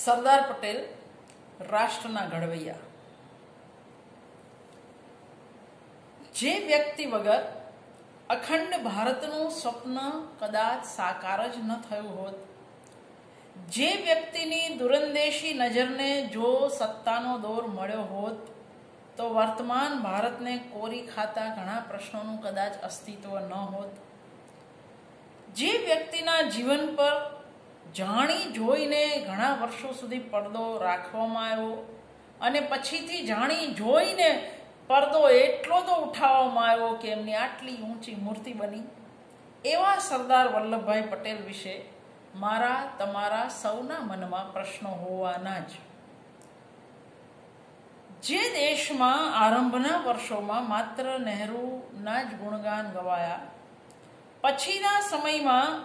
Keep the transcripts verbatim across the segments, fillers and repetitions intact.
સરદાર પટેલ રાષ્ટ્રના ઘડવૈયા, જે વ્યક્તિ વગર અખંડ ભારતનું સ્વપ્ન કદાચ સાકાર જ ન થયું હોત, જે વ્યક્તિની દૂરંદેશી નજરને જો સત્તાનો દોર મળ્યો હોત, તો વર્તમાન ભારતને કોરી ખાતા ઘણા પ્રશ્નોનું કદાચ અસ્તિત્વ ન હોત, જે વ્યક્તિના જીવન પર જાણી જોઈને ઘણા વર્ષો સુધી પડદો રાખવામાં આવ્યો અને પછીથી જાણી જોઈને પડદો એટલો તો ઉઠાવવામાં આવ્યો કે એમની આટલી ઊંચી મૂર્તિ બની, એવા સરદાર વલ્લભભાઈ પટેલ વિશે મારા તમારા સૌના મનમાં પ્રશ્નો હોવાના જ. જે દેશમાં આરંભના વર્ષોમાં માત્ર નહેરુના જ ગુણગાન ગવાયા, પછીના સમયમાં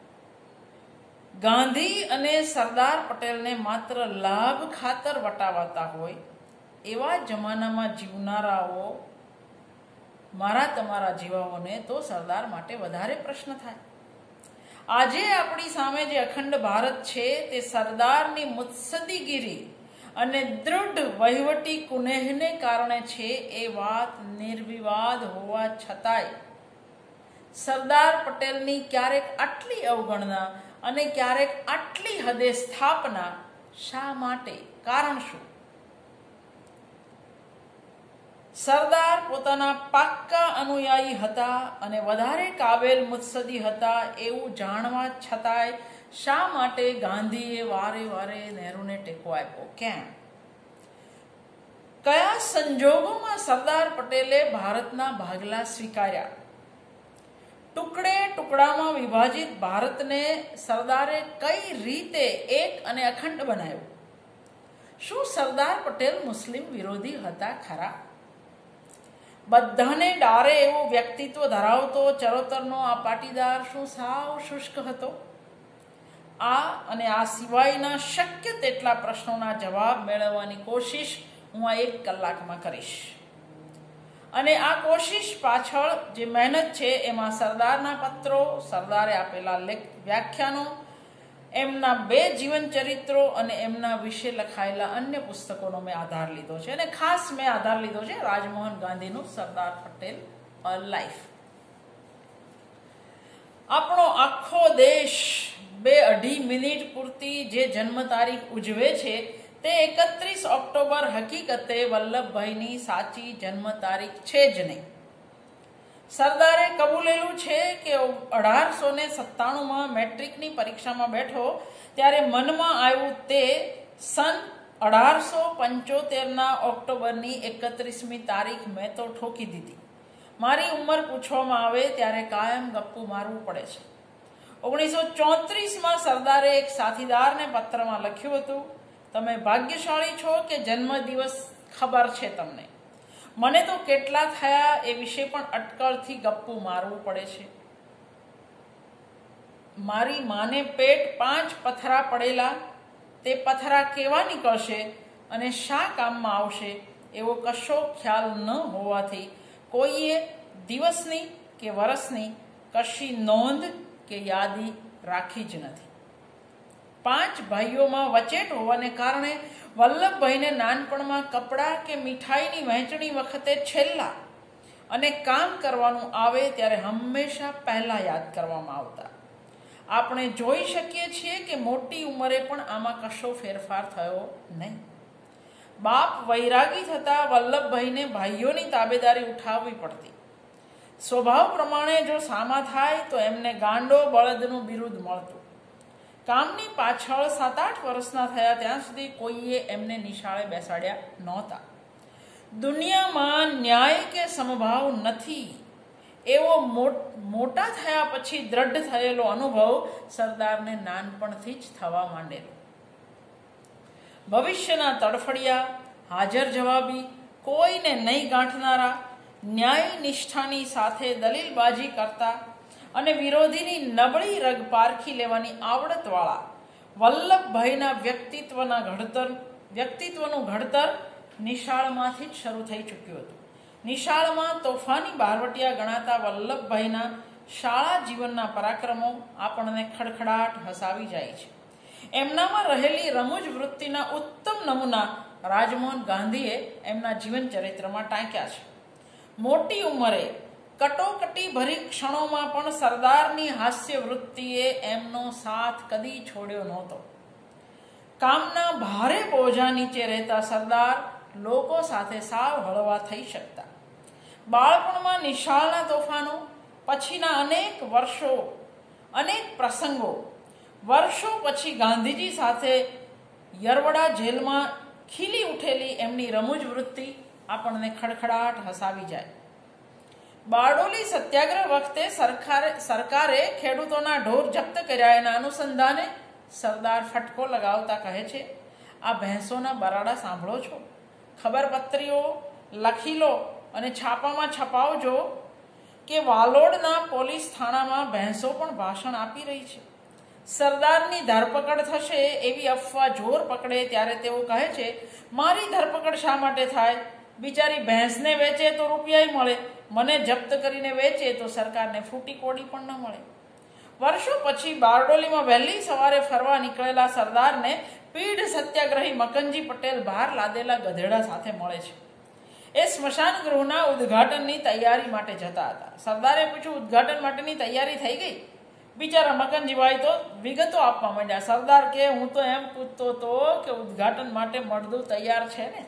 ગાંધી અને સરદાર પટેલને માત્ર લાભ ખાતર વટાવાતા હોય, એવા જમાનામાં જીવનારાઓ મારા તમારા જીવાઓને તો સરદાર માટે વધારે પ્રશ્ન થાય. આજે આપણી સામે જે અખંડ ભારત છે તે સરદારની મુત્સદીગીરી અને દૃઢ વહીવટી કુનેહને કારણે છે, એ વાત નિર્વિવાદ હોવા છતાંય સરદાર પટેલની ક્યારેક આટલી અવગણના અને ક્યારેક આટલી હદે સ્થાપના શા માટે? કારણ શું? સરદાર પોતાના પાક્કા અનુયાયી હતા અને વધારે કાબેલ મુત્સદી હતા એવું જાણવા છતાંય શા માટે ગાંધીએ વારે વારે નહેરુને ટેકો આપ્યો? કેમ? કયા સંજોગોમાં સરદાર પટેલે ભારતના ભાગલા સ્વીકાર્યા? ટુકડે ટુકડામાં વિભાજિત ભારતને સરદારે કઈ રીતે એક અને અખંડ બનાવ્યું? શું સરદાર પટેલ મુસ્લિમ વિરોધી હતા ખરા? બધાને ડારે એવું વ્યક્તિત્વ ધરાવતો ચરોતરનો આ પાટીદાર શું સાવ શુષ્ક હતો? આ અને આ સિવાયના શક્ય તેટલા પ્રશ્નોના જવાબ મેળવવાની કોશિશ હું આ એક કલાકમાં કરીશ. અને આ કોશિશ પાછળ જે મહેનત છે એમાં સરદારના પત્રો, સરદારે આપેલા લેખ વ્યાખ્યાનો, એમના બે જીવન ચરિત્રો અને એમના વિશે લખાયેલા અન્ય પુસ્તકોનો મેં આધાર લીધો છે. અને ખાસ મેં આધાર લીધો છે રાજમોહન ગાંધીનું સરદાર પટેલ અ લાઈફ. આપણો આખો દેશ બે અઢી મિનિટ પૂરતી જે જન્મ તારીખ ઉજવે છે તે એકત્રીસ ઓક્ટોબર હકીકતે વલ્લભભાઈની સાચી જન્મ તારીખ છે જ નહીં. સરદારે કબૂલેલું છે કે અઢારસો ને સત્તાણુંમાં મેટ્રિકની પરીક્ષામાં બેઠો ત્યારે મનમાં આવ્યું તે સન અઢારસો પંચોતેરના ઓક્ટોબરની એકત્રીસમી તારીખ મેં તો ઠોકી દીધી. મારી ઉંમર પૂછવામાં આવે ત્યારે કાયમ ગપ્પુ મારવું પડે છે. ઓગણીસો ચોત્રીસમાં સરદારે એક સાથીદારને પત્રમાં લખ્યું હતું, તમે ભાગ્યશાળી છો કે જન્મ દિવસ ખબર છે તમને. મને તો કેટલા થયા એ વિશે પણ અટકળથી ગપ્પુ મારવું પડે છે. મારી માને પેટ પાંચ પથરા પડેલા, તે પથરા કેવા નીકળશે અને શા કામમાં આવશે એવો કશો ખ્યાલ ન હોવાથી કોઈએ દિવસની કે વર્ષની કશી નોંધ કે યાદી રાખી જ નથી. પાંચ ભાઈઓમાં વચેટ હોવાને કારણે વલ્લભભાઈને નાનપણમાં કપડાં કે મીઠાઈની વહેંચણી વખતે છેલ્લા અને કામ કરવાનું આવે ત્યારે હંમેશા પહેલા યાદ કરવામાં આવતા. આપણે જોઈ શકીએ છીએ કે મોટી ઉંમરે પણ આમાં કશો ફેરફાર થયો નહીં. બાપ વૈરાગી થતા વલ્લભભાઈને ભાઈઓની તાબેદારી ઉઠાવવી પડતી. સ્વભાવ પ્રમાણે જો સામા થાય તો એમને ગાંડો બળદનું બિરુદ મળતું. કામની પાછળ સાત આઠ વર્ષના થયા ત્યાં સુધી કોઈએ એમને નિશાળે બેસાડ્યા નહોતા. દુનિયામાં ન્યાય કે સમભાવ નથી એવો મોટા થયા પછી દ્રઢ થયેલો અનુભવ સરદારને નાનપણથી જ થવા માંડેલો. ભવિષ્યના તડફડિયા, હાજર જવાબી, કોઈને નહીં ગાંઠનારા, ન્યાય નિષ્ઠાની સાથે દલીલબાજી કરતા અને વિરોધીની નબળી રગ પારખી લેવાની આવડતવાળા વલ્લભભાઈના વ્યક્તિત્વના ઘડતર વ્યક્તિત્વનું ઘડતર નિશાળમાંથી જ શરૂ થઈ ચૂક્યું હતું. નિશાળમાં તોફાની બારવટિયા ગણાતા વલ્લભભાઈના શાળા જીવનના પરાક્રમો આપણને ખડખડાટ હસાવી જાય છે. એમનામાં રહેલી રમૂજ વૃત્તિના ઉત્તમ નમૂના રાજમોહન ગાંધીએ એમના જીવન ચરિત્રમાં ટાંક્યા છે. મોટી ઉંમરે કટોકટી ભરી ક્ષણોમાં પણ સરદારની હાસ્ય વૃત્તિએ એમનો સાથ કદી છોડ્યો નહોતો. કામના ભારે બોજા નીચે રહેતા સરદાર લોકો સાથે સાવ હળવા થઈ શકતા. બાળપણમાં નિશાળના તોફાનો, પછીના અનેક વર્ષો, અનેક પ્રસંગો, વર્ષો પછી ગાંધીજી સાથે યરવડા જેલમાં ખીલી ઉઠેલી એમની રમૂજ વૃત્તિ આપણને ખડખડાટ હસાવી જાય. બારડોલી સત્યાગ્રહ વખતે સરકારે સરકારે ખેડૂતોના ઢોર જપ્ત કર્યા એના અનુસંધાને સરદાર ફટકો લગાવતા કહે છે, આ ભેંસોના બરાડા સાંભળો છો? ખબરપત્રીઓ લખી લો અને છાપામાં છપાવજો કે વાલોડના પોલીસ થાણામાં ભેંસો પણ ભાષણ આપી રહી છે. સરદારની ધરપકડ થશે એવી અફવા જોર પકડે ત્યારે તેઓ કહે છે, મારી ધરપકડ શા માટે થાય? બિચારી ભેંસને વેચે તો રૂપિયા મળે, મને જપ્ત કરીને વેચે તો સરકારને ફૂટી કોડી પણ ન મળે. વર્ષો પછી બારડોલીમાં વહેલી સવારે ફરવા નીકળેલા સરદારને પીઢ સત્યાગ્રહી મકનજી પટેલ બહાર લાદેલા ગધેડા સાથે મળે છે. એ સ્મશાન ગૃહના ઉદ્ઘાટનની તૈયારી માટે જતા હતા. સરદારે પૂછ્યું, ઉદ્ઘાટન માટેની તૈયારી થઈ ગઈ? બિચારા મકનજીભાઈ તો વિગતો આપવા માંડ્યા. સરદાર કે, હું તો એમ પૂછતો હતો કે ઉદ્ઘાટન માટે મળદું તૈયાર છે ને?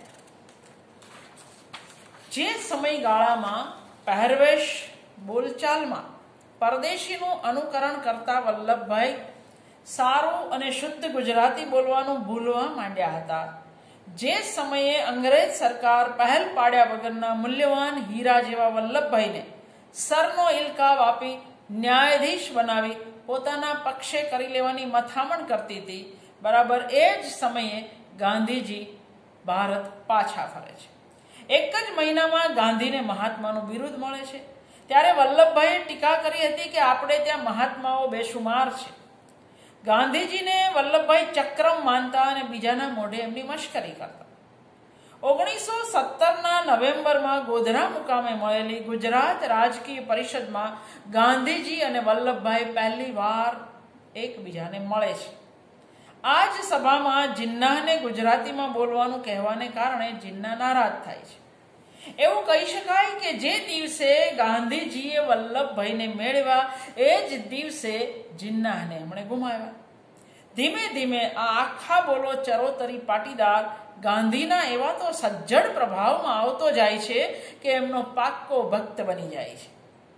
જે સમયગાળામાં પહેરવેશ, બોલચાલમાં પરદેશીનું અનુકરણ કરતા વલ્લભભાઈ સારું અને શુદ્ધ ગુજરાતી બોલવાનું ભૂલવા માંડ્યા હતા. જે સમયે અંગ્રેજ સરકાર પહેલ પાડ્યા વગરના મૂલ્યવાન હીરા જેવા વલ્લભભાઈને સરનો ઇલકાબ આપી ન્યાયાધીશ બનાવી પોતાના પક્ષે કરી લેવાની મથામણ કરતી હતી, બરાબર એ જ સમયે ગાંધીજી ભારત પાછા ફરે છે. એક જ મહિનામાં ગાંધીને મહાત્માનું બિરુદ મળે છે. ત્યારે વલ્લભભાઈએ ટીકા કરી હતી કે આપણે ત્યાં મહાત્માઓ બેશુમાર છે. ગાંધીજીને વલ્લભભાઈ ચક્રમ માનતા અને બીજાના મોઢે એમની મશ્કરી કરતા. ઓગણીસો સત્તરના નવેમ્બરમાં ગોધરા મુકામે મળેલી ગુજરાત રાજકીય પરિષદમાં ગાંધીજી અને વલ્લભભાઈ પહેલી વાર એકબીજાને મળે છે. આ જ સભામાં જિન્નાહને ગુજરાતીમાં બોલવાનું કહેવાને કારણે જિન્ના નારાજ થાય છે. એવું કહી શકાય કે જે દિવસે ગાંધીજીએ વલ્લભભાઈને મેળવ્યા એ જ દિવસે જિન્નાહને એમણે ગુમાવ્યા. ધીમે ધીમે આ આખા બોલો ચરોતરી પાટીદાર ગાંધીના એવા તો સજ્જડ પ્રભાવમાં આવતો જાય છે કે એમનો પાક્કો ભક્ત બની જાય છે.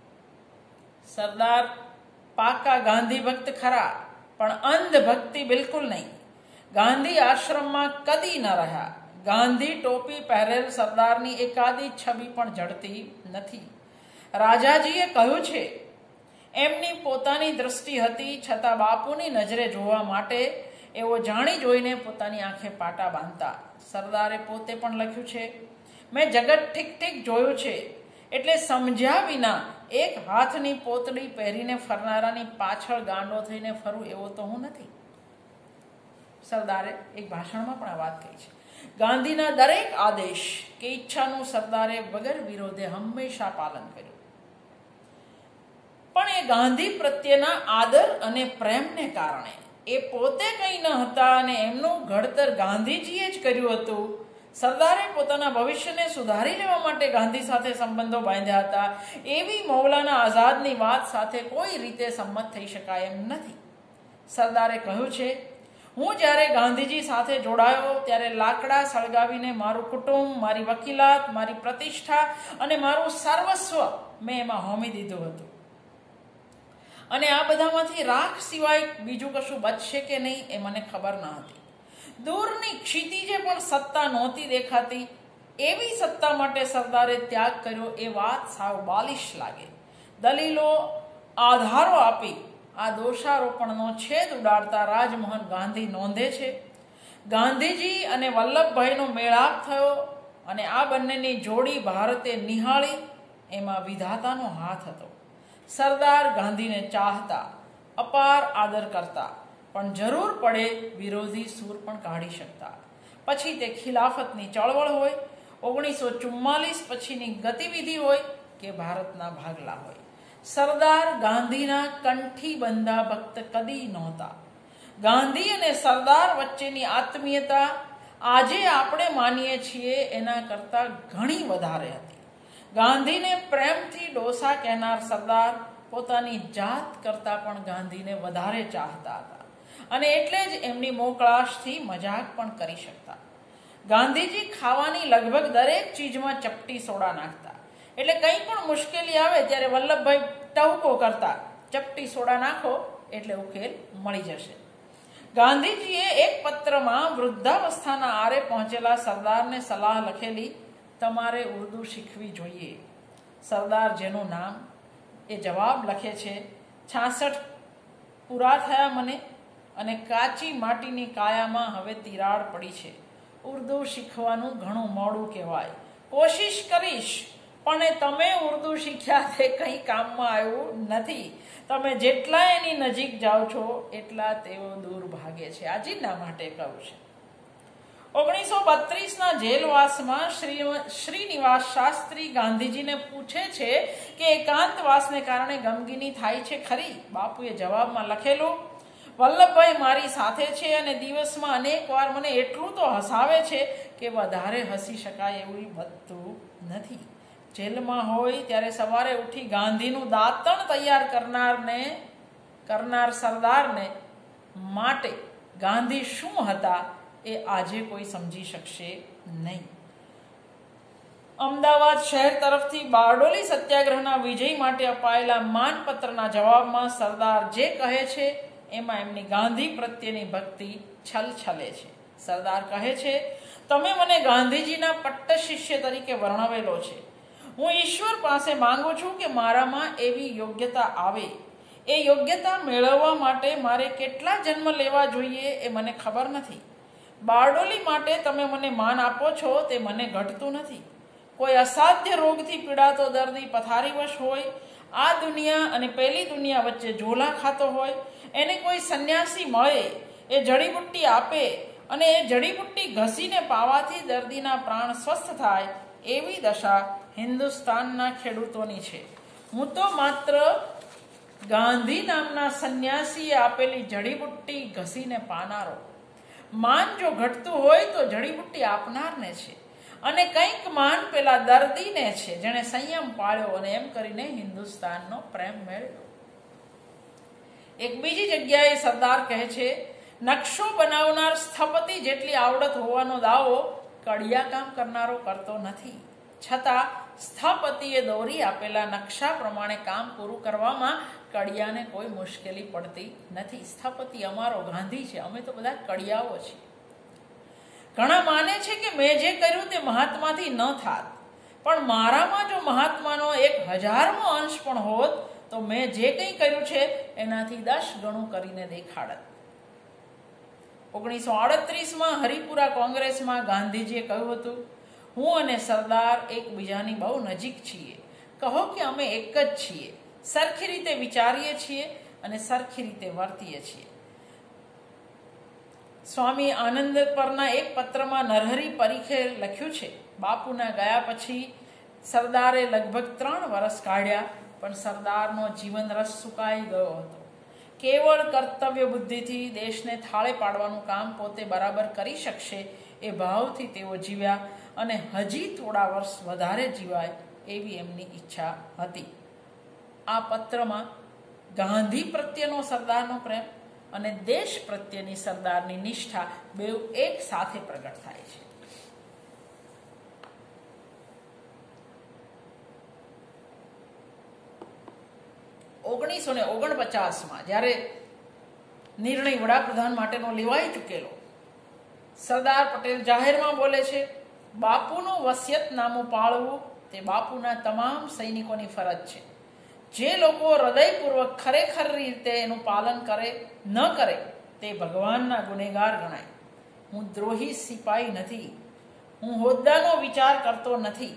સરદાર પાકા ગાંધી ભક્ત ખરા, પણ અંધ ભક્તિ બિલકુલ નહીં. ગાંધી આશ્રમમાં કદી ન રહ્યા. ગાંધી ટોપી પહેરેલ સરદારની એકાદી છબી પણ જડતી નથી. રાજાજીએ કહ્યું છે, એમની પોતાની દ્રષ્ટિ હતી છતાં બાપુની નજરે જોવા માટે એવો જાણી જોઈને પોતાની આંખે પાટા બાંધતા. સરદારે પોતે પણ લખ્યું છે, મેં જગત ઠીક ઠીક જોયું છે, એટલે સમજ્યા વિના એક હાથની પોતડી પહેરીને ફરનારાની પાછળ ગાંડો થઈને ફરું એવો તો હું નથી. સરદારે એક ભાષણમાં પણ આ વાત કહી છે. ગાંધીના દરેક આદેશ કે ઈચ્છાનું સરદારે વગર વિરોધે હંમેશા પાલન કર્યું. પણ એ ગાંધી પ્રત્યેના આદર અને પ્રેમને કારણે એ પોતે કંઈ ન હતા અને એમનું ઘડતર ગાંધીજીએ જ કર્યું હતું. સરદારે પોતાના ભવિષ્યને સુધારી લેવા માટે ગાંધી સાથે સંબંધો બાંધ્યા હતા. એવી મૌલાના આઝાદની વાત સાથે કોઈ રીતે સંમત થઈ શકાય એમ નથી. સરદારે કહ્યું છે, હું જ્યારે ગાંધીજી સાથે જોડાયો ત્યારે લાકડા સળગાવીને મારું કુટુંબ, મારી વકીલાત, મારી પ્રતિષ્ઠા અને મારું સર્વસ્વ મેં એમાં હોમી દીધું હતું. અને આ બધામાંથી રાખ સિવાય બીજું કશું બચશે કે નહીં એ મને ખબર ન હતી. દૂરની ક્ષિતિજે પણ સત્તા નહોતી દેખાતી. એવી સત્તા માટે સરદારે ત્યાગ કર્યો એ વાત સાવ બાલિશ લાગે. દલીલો, આધારો આપી આ દોષારોપણનો છેદ ઉડાડતા રાજમોહન ગાંધી નોંધે છે, ગાંધીજી અને વલ્લભભાઈનો મેળાપ થયો અને આ બંનેની જોડી ભારતે નિહાળી એમાં વિધાતાનો હાથ હતો. સરદાર ગાંધીને ચાહતા, અપાર આદર કરતા, પણ જરૂર પડે વિરોધી સૂર પણ કાઢી શકતા. પછી તે ખિલાફતની ચળવળ હોય, ઓગણીસો ચુમ્માલીસ પછીની ગતિવિધિ હોય કે ભારતના ભાગલા હોય, સરદાર ગાંધીના કંઠી બંધા ભક્ત કદી નહોતા. ગાંધી અને સરદાર વચ્ચેની આત્મીયતા આજે આપણે માનીએ છીએ એના કરતાં ઘણી વધારે હતી. ગાંધીને પ્રેમથી ડોસા કહેનાર સરદાર પોતાની જાત કરતાં પણ ગાંધીને વધારે ચાહતા હતા અને એટલે જ એમની મોકળાશથી મજાક પણ કરી શકતા. ગાંધીજી ખાવાની લગભગ દરેક ચીજમાં ચપટી સોડા નાખતા. એટલે કંઈ પણ મુશ્કેલી આવે ત્યારે વલ્લભભાઈ ટહુકો કરતા, ચપટી સોડા નાખો એટલે ઉકેલ મળી જશે. ગાંધીજીએ એક પત્રમાં વૃદ્ધાવસ્થાના આરે પહોંચેલા સરદારને સલાહ લખેલી, તમારે ઉર્દૂ શીખવી જોઈએ. સરદાર જેનું નામ એ જવાબ લખે છે, છાસઠ પૂરા થયા મને અને કાચી માટીની કાયામાં હવે તિરાડ પડી છે. ઉર્દૂ શીખવાનું ઘણું મોડું કહેવાય. કોશિશ કરીશ, પણ તમે ઉર્દૂ શીખ્યા તે કંઈ કામમાં આવ્યું નથી. તમે જેટલા એની નજીક જાઓ છો એટલા તેઓ દૂર ભાગે છે. આજીના માટે કહું છે. ઓગણીસો બત્રીસના જેલવાસમાં શ્રી શ્રીનિવાસ શાસ્ત્રી ગાંધીજીને પૂછે છે કે એકાંતવાસને કારણે ગમગીની થાય છે ખરી? બાપુએ જવાબમાં લખેલું, વલ્લભભાઈ મારી સાથે છે અને દિવસમાં અનેક વાર મને એટલું તો હસાવે છે કે વધારે હસી શકાય એવું બનતું નથી. જેલમાં હોય ત્યારે સવારે ઉઠી ગાંધીનું દાંતણ તૈયાર કરનારને કરનાર સરદારને માટે ગાંધી શું હતા એ આજે કોઈ સમજી શકશે નહીં. અમદાવાદ શહેર તરફથી બારડોલી સત્યાગ્રહના વિજય માટે અપાયેલા માનપત્રના જવાબમાં સરદાર જે કહે છે એમાં એમની ગાંધી પ્રત્યેની ભક્તિ છલછલે છે. સરદાર કહે છે, તમે મને ગાંધીજીના પટ્ટ શિષ્ય તરીકે વર્ણવેલો છે. હું ઈશ્વર પાસે માંગુ છું કે મારામાં એવી યોગ્યતા આવે. એ યોગ્યતા મેળવવા માટે મારે કેટલા જન્મ લેવા જોઈએ એ મને ખબર નથી. બારડોલી માટે તમે મને માન આપો છો તે મને ઘટતું નથી. કોઈ અસાધ્ય રોગથી પીડાતો દર્દી પથારીવશ હોય, આ દુનિયા અને પેલી દુનિયા વચ્ચે ઝોલા ખાતો હોય, એને કોઈ સંન્યાસી મળે, એ જડીબુટ્ટી આપે અને એ જડીબુટ્ટી ઘસીને પાવાથી દર્દીના પ્રાણ સ્વસ્થ થાય, એવી દશા હિન્દુસ્તાનના ખેડૂતોની છે. હું તો માત્ર ગાંધી નામના સંન્યાસીએ આપેલી જડીબુટ્ટી ઘસીને પાનારો. માન જો ઘટતું હોય તો જડીબુટ્ટી આપનારને છે અને કંઈક માન પેલા દર્દીને છે જેણે સંયમ પાળ્યો અને એમ કરીને હિન્દુસ્તાનનો પ્રેમ મેળવ્યો. એક બીજી જગ્યાએ સરદાર કહે છે, નકશો બનાવનાર સ્થપતિ જેટલી આવડત હોવાનો દાવો કડિયા કામ કરનારો કરતો નથી. છતાં સ્થપતિએ દોરી આપેલા નકશા પ્રમાણે કામ પૂરું કરવામાં કડિયાને કોઈ મુશ્કેલી પડતી નથી. સ્થપતિ અમારો ગાંધી છે, અમે તો બધા કડિયાઓ છીએ. ઘણા માને છે કે મેં જે કર્યું તે મહાત્માથી ન થાત, પણ મારામાં જો મહાત્માનો એક હજારમો અંશ પણ હોત તો મેં જે કંઈ કર્યું છે એનાથી દસ ગણું કરીને દેખાડત. ઓગણીસો આડત્રીસમાં હરિપુરા કોંગ્રેસમાં ગાંધીજીએ કહ્યું હતું, હું અને સરદાર એકબીજાની બહુ નજીક છીએ. કહો કે અમે એક જ છીએ, સરખી રીતે વિચારીએ છીએ અને સરખી રીતે વર્તીએ છીએ. સ્વામી આનંદ પરના એક પત્રમાં નરહરી પરીખે લખ્યું છે, બાપુના ગયા પછી સરદારે લગભગ ત્રણ વર્ષ કાઢ્યા, પણ સરદારનો જીવન રસ સુકાઈ ગયો હતો. કેવળ કર્તવ્ય બુદ્ધિથી દેશને થાળે પાડવાનું કામ પોતે બરાબર કરી શકશે એ ભાવથી તેઓ જીવ્યા અને હજી થોડા વર્ષ વધારે જીવાય એવી એમની ઈચ્છા હતી. આ પત્રમાં ગાંધી પ્રત્યેનો સરદારનો પ્રેમ અને દેશ પ્રત્યેની સરદારની નિષ્ઠા બેઉ એક સાથે પ્રગટ થાય છે. ઓગણીસો ને ઓગણપચાસમાં જ્યારે નિર્ણય વડાપ્રધાન માટેનો લેવાઈ ચૂકેલો, સરદાર પટેલ જાહેરમાં બોલે છે, બાપુનું વસિયતનામું પાળવું તે બાપુના તમામ સૈનિકોની ફરજ છે. જે લોકો હૃદયપૂર્વક ખરેખર રીતે એનું પાલન કરે ન કરે તે ભગવાનના ગુનેગાર ગણાય. હું દ્રોહી સિપાઈ નથી. હું હોદ્દાનો વિચાર કરતો નથી.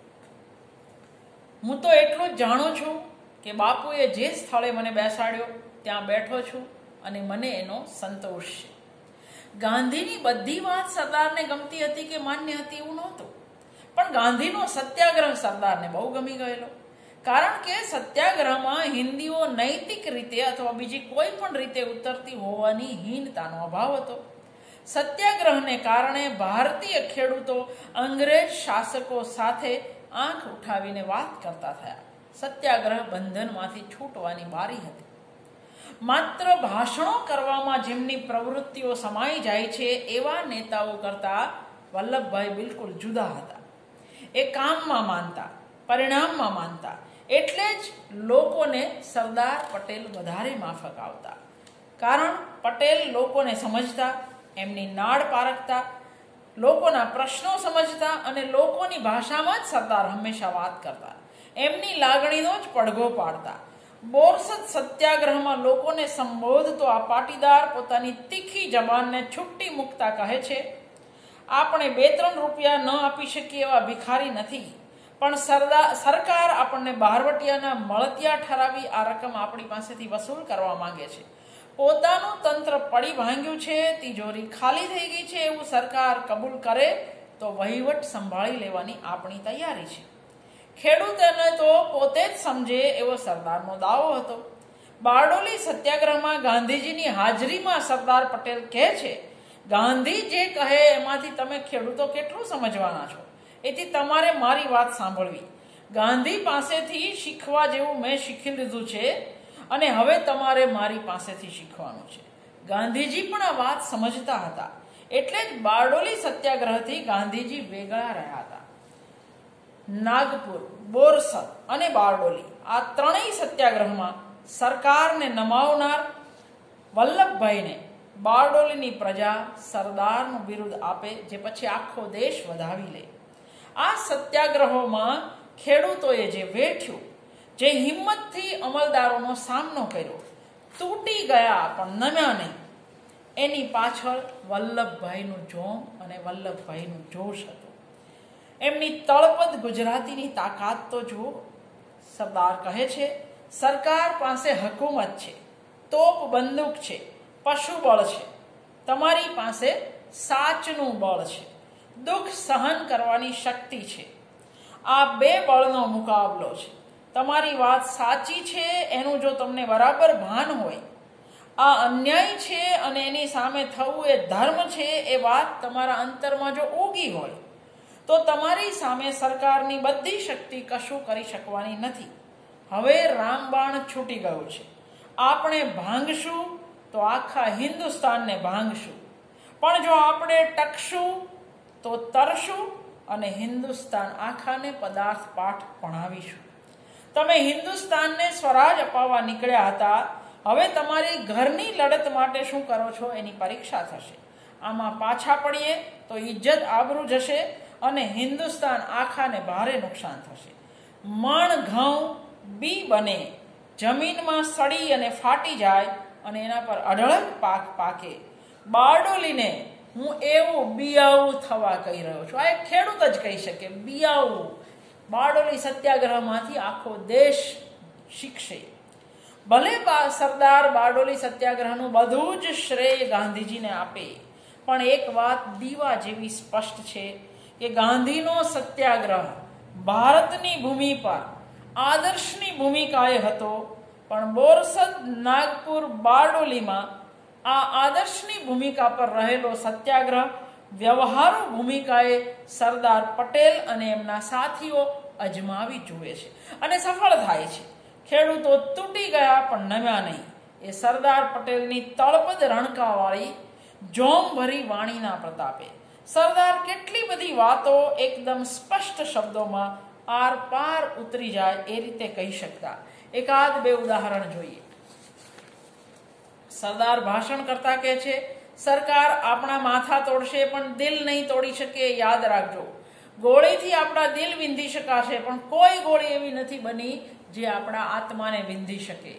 હું તો એટલું જ જાણું છું કે બાપુએ જે સ્થળે મને બેસાડ્યો ત્યાં બેઠો છું અને મને એનો સંતોષ છે. ગાંધીની બધી વાત સરદારને ગમતી હતી કે માન્ય હતી એવું નહોતું, પણ ગાંધીનો સત્યાગ્રહ સરદારને બહુ ગમી ગયેલો. કારણ કે સત્યાગ્રહમાં હિન્દીઓ નૈતિક રીતે અથવા બીજી કોઈ પણ રીતે ઉતરતી હોવાની હીનતાનો અભાવ હતો. સત્યાગ્રહને કારણે ભારતીય ખેડૂતો અંગ્રેજ શાસકો સાથે આંખ ઉઠાવીને વાત કરતા થયા. સત્યાગ્રહ બંધનમાંથી છૂટવાની બારી હતી. માત્ર ભાષણો કરવામાં જેમની પ્રવૃત્તિઓ સમાઈ જાય છે એવા નેતાઓ કરતા વલ્લભભાઈ બિલકુલ જુદા હતા. એ કામમાં માનતા, પરિણામમાં માનતા, એટલે જ લોકોને સરદાર પટેલ વધારે માફક આવતા. કારણ પટેલ લોકોને સમજતા, એમની નાડ પારખતા, લોકોના પ્રશ્નો સમજતા અને લોકોની ભાષામાં જ સરદાર હંમેશા વાત કરતા. એમની લાગણીનો જ પડઘો પાડતા. બોરસદ સત્યાગ્રહમાં લોકોને સંબોધતો આ પાટીદાર પોતાની તીખી જબાનને છૂટી મૂકતા કહે છે, આપણે બે ત્રણ રૂપિયા ન આપી શકીએ એવા ભિખારી નથી, પણ સરદાર સરકાર આપણને બહારવટિયાના મળતિયા ઠરાવી આ રકમ આપણી પાસેથી વસૂલ કરવા માંગે છે. પોતાનું તંત્ર પડી ભાંગ્યું છે, તિજોરી ખાલી થઈ ગઈ છે એવું સરકાર કબૂલ કરે તો વહીવટ સંભાળી લેવાની આપણી તૈયારી છે. ખેડૂતોને તો પોતે જ સમજે એવો સરદારનો દાવો હતો. બારડોલી સત્યાગ્રહમાં ગાંધીજીની હાજરીમાં સરદાર પટેલ કહે છે, ગાંધી જે કહે એમાંથી તમે ખેડૂતો કેટલું સમજવાના છો, એથી તમારે મારી વાત સાંભળવી. ગાંધી પાસેથી શીખવા જેવું મેં શીખી લીધું છે અને હવે તમારે મારી પાસેથી શીખવાનું છે. ગાંધીજી પણ આ વાત સમજતા હતા, એટલે જ બારડોલી સત્યાગ્રહથી ગાંધીજી વેગળા રહ્યા હતા. નાગપુર, બોરસદ અને બારડોલી આ ત્રણેય સત્યાગ્રહમાં સરકારને નમાવનાર વલ્લભભાઈને બારડોલીની પ્રજા સરદારનું બિરુદ આપે, જે પછી આખો દેશ વધાવી લે. આ સત્યાગ્રહોમાં ખેડૂતોએ જે વેઠ્યું, જે હિંમતથી અમલદારોનો સામનો કર્યો, તૂટી ગયા પણ નમ્યા નહીં, એની પાછળ વલ્લભભાઈનું જોમ અને વલ્લભભાઈનું જોશ હતું. એમની તળપદ ગુજરાતીની તાકાત તો જુઓ. સરદાર કહે છે, સરકાર પાસે હકુમત છે, તોપ બંદૂક છે, પશુબળ છે, તમારી પાસે સાચનું બળ છે, દુઃખ સહન કરવાની શક્તિ છે. આ બે બળનો મુકાબલો છે. તમારી વાત સાચી છે એનું જો તમને બરાબર ભાન હોય, આ અન્યાય છે અને એની સામે થવું એ ધર્મ છે એ વાત તમારા અંતરમાં જો ઉગી હોય, તો તમારી સામે સરકારની બધી શક્તિ કશું કરી શકવાની નથી. હવે રામબાણ છૂટી ગયું છે. આપણે ભાંગશું તો આખા હિન્દુસ્તાનને ભાંગશું, પણ જો આપણે ટકશું તો તરશું અને હિન્દુસ્તાન આખાને પદાર્થ પાઠ ભણાવીશું. તમે હિન્દુસ્તાનને સ્વરાજ અપાવવા નીકળ્યા હતા, હવે તમારી ઘરની લડત માટે શું કરો છો એની પરીક્ષા થશે. આમાં પાછા પડીએ તો ઇજ્જત આબરૂ જશે અને હિન્દુસ્તાન આખાને ભારે નુકસાન થશે. મણ ઘઉં બી બને, જમીનમાં સડી અને ફાટી જાય અને એના પર અઢળક પાક પાકે. બારડોલીને હું એવું બિયાવું થવા કહી રહ્યો છું. આ એક ખેડૂત જ કહી શકે, બિયાવું. બારડોલી સત્યાગ્રહમાંથી આખો દેશ શીખશે. ભલે સરદાર બારડોલી સત્યાગ્રહનું બધું જ શ્રેય ગાંધીજીને આપે, પણ એક વાત દીવા જેવી સ્પષ્ટ છે કે ગાંધીનો સત્યાગ્રહ ભારતની ભૂમિ પર આદર્શની ભૂમિકાએ હતો, પણ બોરસદ, નાગપુર, બારડોલીમાં આ આદર્શની ભૂમિકા પર રહેલો સત્યાગ્રહ વ્યવહારુ ભૂમિકાએ સરદાર પટેલ અને એમના સાથીઓ અજમાવી જુએ છે અને સફળ થાય છે. ખેડૂતો તૂટી ગયા પણ નમ્યા નહીં. એ સરદાર પટેલની તળપદ રણકાવાળી જોમભરી વાણીના પ્રતાપે સરદાર કેટલી બધી વાતો એકદમ સ્પષ્ટ શબ્દોમાં આર પાર ઉતરી જાય એ રીતે કહી શકતા. એકાદ બે ઉદાહરણ જોઈએ. સરદાર ભાષણ કરતા કહે છે, સરકાર આપણા માથા તોડશે પણ દિલ નહીં તોડી શકે. યાદ રાખજો, ગોળીથી આપણા દિલ વિંધી શકાશે, પણ કોઈ ગોળી એવી નથી બની જે આપણા આત્માને વિંધી શકે.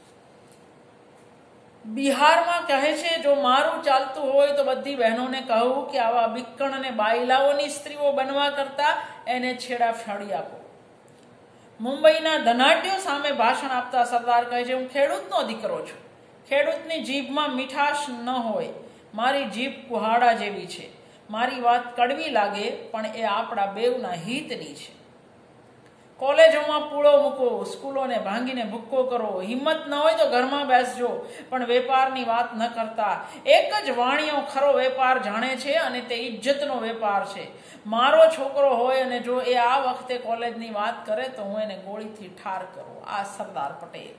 બિહારમાં કહે છે, જો મારું ચાલતું હોય તો બધી બહેનોને કહું કે આવા બિક્કણ અને બાયલાઓની સ્ત્રીઓ બનવા કરતા એને છેડા ફાડી આપો. મુંબઈના ધનાઢ્યો સામે ભાષણ આપતા સરદાર કહે છે, હું ખેડૂતનો દીકરો છું. ખેડૂતની જીભમાં મીઠાશ ન હોય, મારી જીભ કુહાડા જેવી છે. મારી વાત કડવી લાગે પણ એ આપણા બેવના હિતની છે. કોલેજોમાં પૂળો મૂકો, સ્કૂલોને ભાંગીને ભૂક્કો કરો, હિંમત ન હોય તો ઘરમાં બેસજો, પણ વેપારની વાત ન કરતા. એક જ વાણિયો ખરો વેપાર જાણે છે અને તે ઇજ્જતનો વેપાર છે. મારો છોકરો હોય અને જો એ આ વખતે કોલેજની વાત કરે તો હું એને ગોળીથી ઠાર કરું. આ સરદાર પટેલ.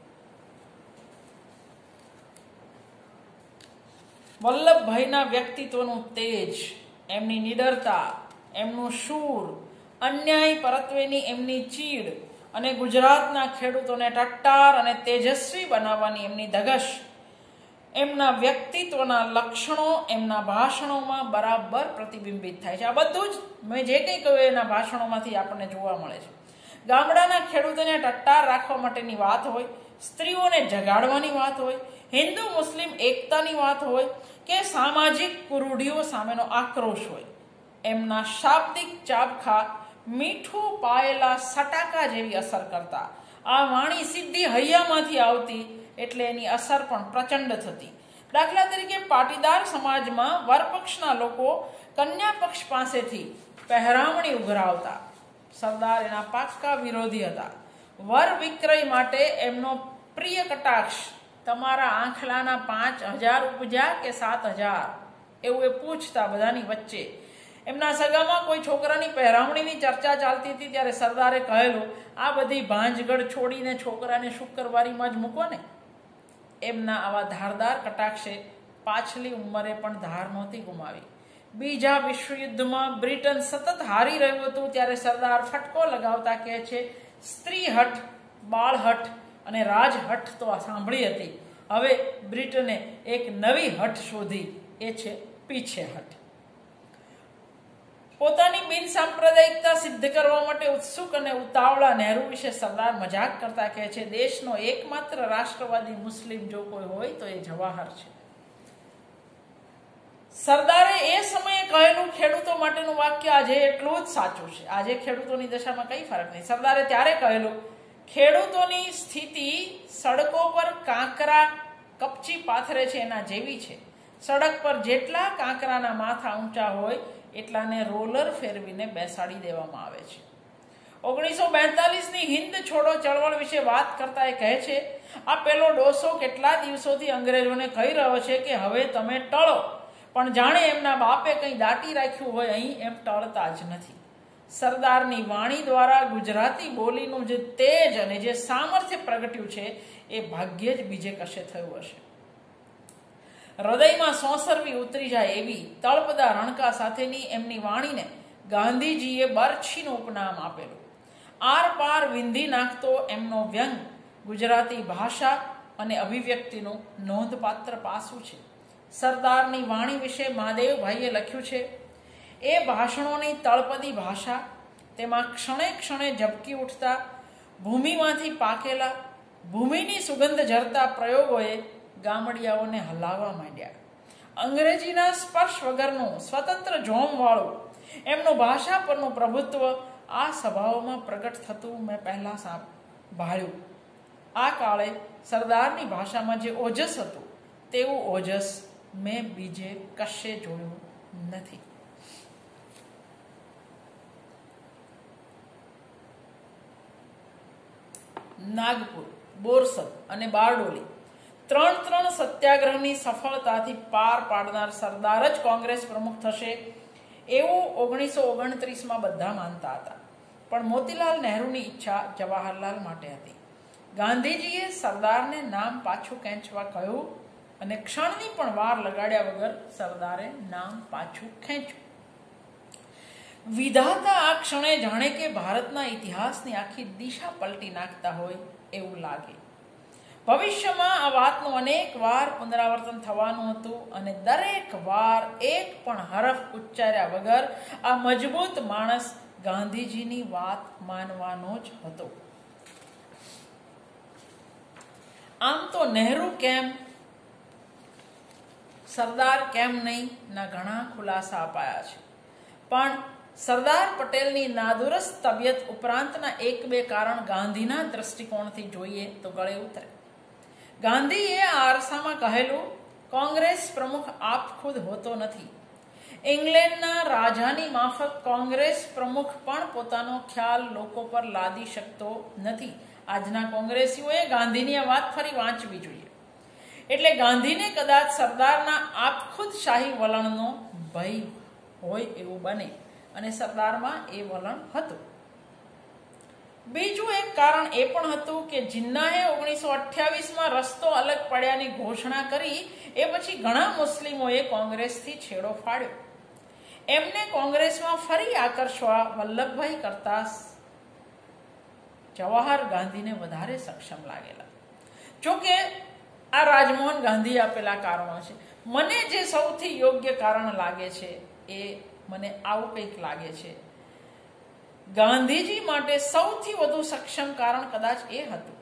વલ્લભભાઈના વ્યક્તિત્વનું તેજ, એમની નિડરતા, એમનું શૂર, અન્યાય પરત્વેની એમની ચીડ અને ગુજરાતના ખેડૂતોને ટટ્ટાર અને તેજસ્વી બનાવવાની એમની ધગશ, એમના વ્યક્તિત્વના લક્ષણો એમના ભાષણોમાં બરાબર પ્રતિબિંબિત થાય છે. આ બધું જ મેં જે કંઈ કહ્યું એના ભાષણોમાંથી આપણને જોવા મળે છે. ગામડાના ખેડૂતોને ટટ્ટાર રાખવા માટેની વાત હોય, સ્ત્રીઓને જગાડવાની વાત હોય, હિન્દુ મુસ્લિમ એકતાની વાત હોય કે સામાજિક કુરૂઢીઓ સામેનો આક્રોશ હોય, એમના શાબ્દિક ચાબખા મીઠું પાયેલા સટાકા જેવી અસર કરતા. આ વાણી સીધી હૈયામાંથી આવતી એટલે એની અસર પણ પ્રચંડ થતી. દાખલા તરીકે પાટીદાર સમાજમાં વરપક્ષના લોકો કન્યા પક્ષ પાસેથી પહેરામણી ઉઘરાવતા. સરદાર એના પાક્કા વિરોધી હતા. વર વિક્રય માટે એમનો પ્રિય કટાક્ષ, તમારા આંખલાના પાંચ હજાર ઉપજ્યા કે સાત હજાર એવું એ પૂછતા બધાની વચ્ચે. એમના સગામાં કોઈ છોકરાની પહેરામણીની ચર્ચા ચાલતી હતી ત્યારે સરદારે કહેલું, આ બધી ભાંજગઢ છોડીને છોકરાને શુક્રવારીમાં જ મૂકો ને. એમના આવા ધારદાર કટાક્ષે પાછલી ઉંમરે પણ ધાર નહોતી ગુમાવી. બીજા વિશ્વયુદ્ધમાં બ્રિટન સતત હારી રહ્યું હતું ત્યારે સરદાર ફટકો લગાવતા કહે છે, સ્ત્રી હઠ, બાળ હઠ અને રાજ હઠ તો સાંભળી હતી, હવે બ્રિટને એક નવી હઠ શોધી, એ છે પીછે હઠ. પોતાની બિન સાંપ્રદાયિકતા સિદ્ધ કરવા માટે ઉત્સુક અને ઉતાવળા નહેરુ વિશે સરદાર મજાક કરતા કહે છે, દેશનો એકમાત્ર રાષ્ટ્રવાદી મુસ્લિમ જો કોઈ હોય તો એ જવાહર છે. સરદારે એ સમયે કહેલું ખેડૂતો માટેનું વાક્ય આજે એટલું જ સાચું છે. આજે ખેડૂતોની દશામાં કઈ ફરક નહીં. સરદારે ત્યારે કહેલું, ખેડૂતોની સ્થિતિ સડકો પર કાંકરા કપચી પાથરે છે એના જેવી છે. સડક પર જેટલા કાંકરાના માથા ઊંચા હોય એટલાને રોલર ફેરવીને બેસાડી દેવામાં આવે છે. ઓગણીસો બેતાલીસની હિન્દ છોડો ચળવળ વિશે વાત કરતા એ કહે છે, આ પેલો ડોસો કેટલા દિવસોથી અંગ્રેજોને કહી રહ્યો છે કે હવે તમે ટળો, પણ જાણે એમના બાપે કંઈ દાટી રાખ્યું હોય અહીં એમ ટળતા જ નથી. સરદારની વાણી દ્વારા ગુજરાતી બોલીનું જે તેજ અને જે સામર્થ્ય પ્રગટ્યું છે એ ભાગ્યે જ બીજે કશે થયું હશે. હૃદયમાં સોંસરવી ઉતરી જાય એવી તળપદા રણકા સાથેની એમની વાણીને ગાંધીજીએ બરછીનું ઉપનામ આપેલું. આર પાર વિંધી નાખતો એમનો વ્યંગ ગુજરાતી ભાષા અને અભિવ્યક્તિનું નોંધપાત્ર પાસું છે. સરદારની વાણી વિશે મહાદેવભાઈએ લખ્યું છે, એ ભાષણોની તળપદી ભાષા, તેમાં ક્ષણે ક્ષણે ઝબકી ઉઠતા ભૂમિમાંથી પાકેલા ભૂમિની સુગંધ ઝરતા પ્રયોગોએ ગામડિયાઓને હલાવવા માંડ્યા. અંગ્રેજીના સ્પર્શ વગરનું સ્વતંત્ર જોમવાળું એમનું ભાષા પરનું પ્રભુત્વ આ સભાઓમાં પ્રગટ થતું મેં પહેલાં સાંભળ્યું. આ કાળે સરદારની ભાષામાં જે ઓજસ હતું તેવું ઓજસ મેં બીજે કશે જોયું નથી. નાગપુર, બોરસદ અને બારડોલી ત્રણ ત્રણ સત્યાગ્રહની સફળતાથી પાર પાડનાર સરદાર જ કોંગ્રેસ પ્રમુખ થશે એવું ઓગણીસો ઓગણત્રીસમાં બધા માનતા હતા. પણ મોતીલાલ નહેરુની ઈચ્છા જવાહરલાલ માટે હતી. ગાંધીજીએ સરદારને નામ પાછું ખેંચવા કહ્યું અને ક્ષણની પણ વાર લગાડ્યા વગર સરદારે નામ પાછું ખેંચ્યું. વિધાતા આ ક્ષણે જાણે કે ભારતના ઇતિહાસની આખી દિશા પલટી નાખતા હોય એવું લાગે. ભવિષ્યમાં આ વાતનું અનેક વાર પુનરાવર્તન થવાનું હતું અને દરેક વાર એક પણ હરફ ઉચ્ચાર્યા વગર આ મજબૂત માણસ ગાંધીજીની વાત માનવાનો જ હતો. આમ તો નહેરુ કેમ, સરદાર કેમ નહીં ના ઘણા ખુલાસા અપાયા છે, પણ સરદાર પટેલની નાદુરસ્ત તબિયત ઉપરાંતના એક બે કારણ ગાંધીના દ્રષ્ટિકોણથી જોઈએ તો ગળે ઉતરે. ગાંધીએ આ અરસામાં કહેલું, કોંગ્રેસ પ્રમુખ આપ ખુદ હોતો નથી, ઇંગ્લેન્ડના રાજાની માફક કોંગ્રેસ પ્રમુખ પણ પોતાનો ખ્યાલ લોકો પર લાદી શકતો નથી. આજના કોંગ્રેસીઓએ ગાંધીની આ વાત ફરી વાંચવી જોઈએ. એટલે ગાંધીને કદાચ સરદારના આપખુદ શાહી વલણનો ભય હોય એવું બને, અને સરદારમાં એ વલણ હતું. બીજું એક કારણ એ પણ હતું કે જિન્નાએ ઓગણીસો અઠ્યાવીસમાં રસ્તો અલગ પડ્યાની ઘોષણા કરી એ પછી ઘણા મુસ્લિમોએ કોંગ્રેસથી છેડો ફાડ્યો. એમને કોંગ્રેસમાં ફરી આકર્ષવા વલ્લભભાઈ કરતા જવાહર ગાંધીને વધારે સક્ષમ લાગેલા. જોકે આ રાજમોહન ગાંધી આપેલા કારણો છે. મને જે સૌથી યોગ્ય કારણ લાગે છે એ મને આવું કંઈક લાગે છે. ગાંધીજી માટે સૌથી વધુ સક્ષમ કારણ કદાચ એ હતું,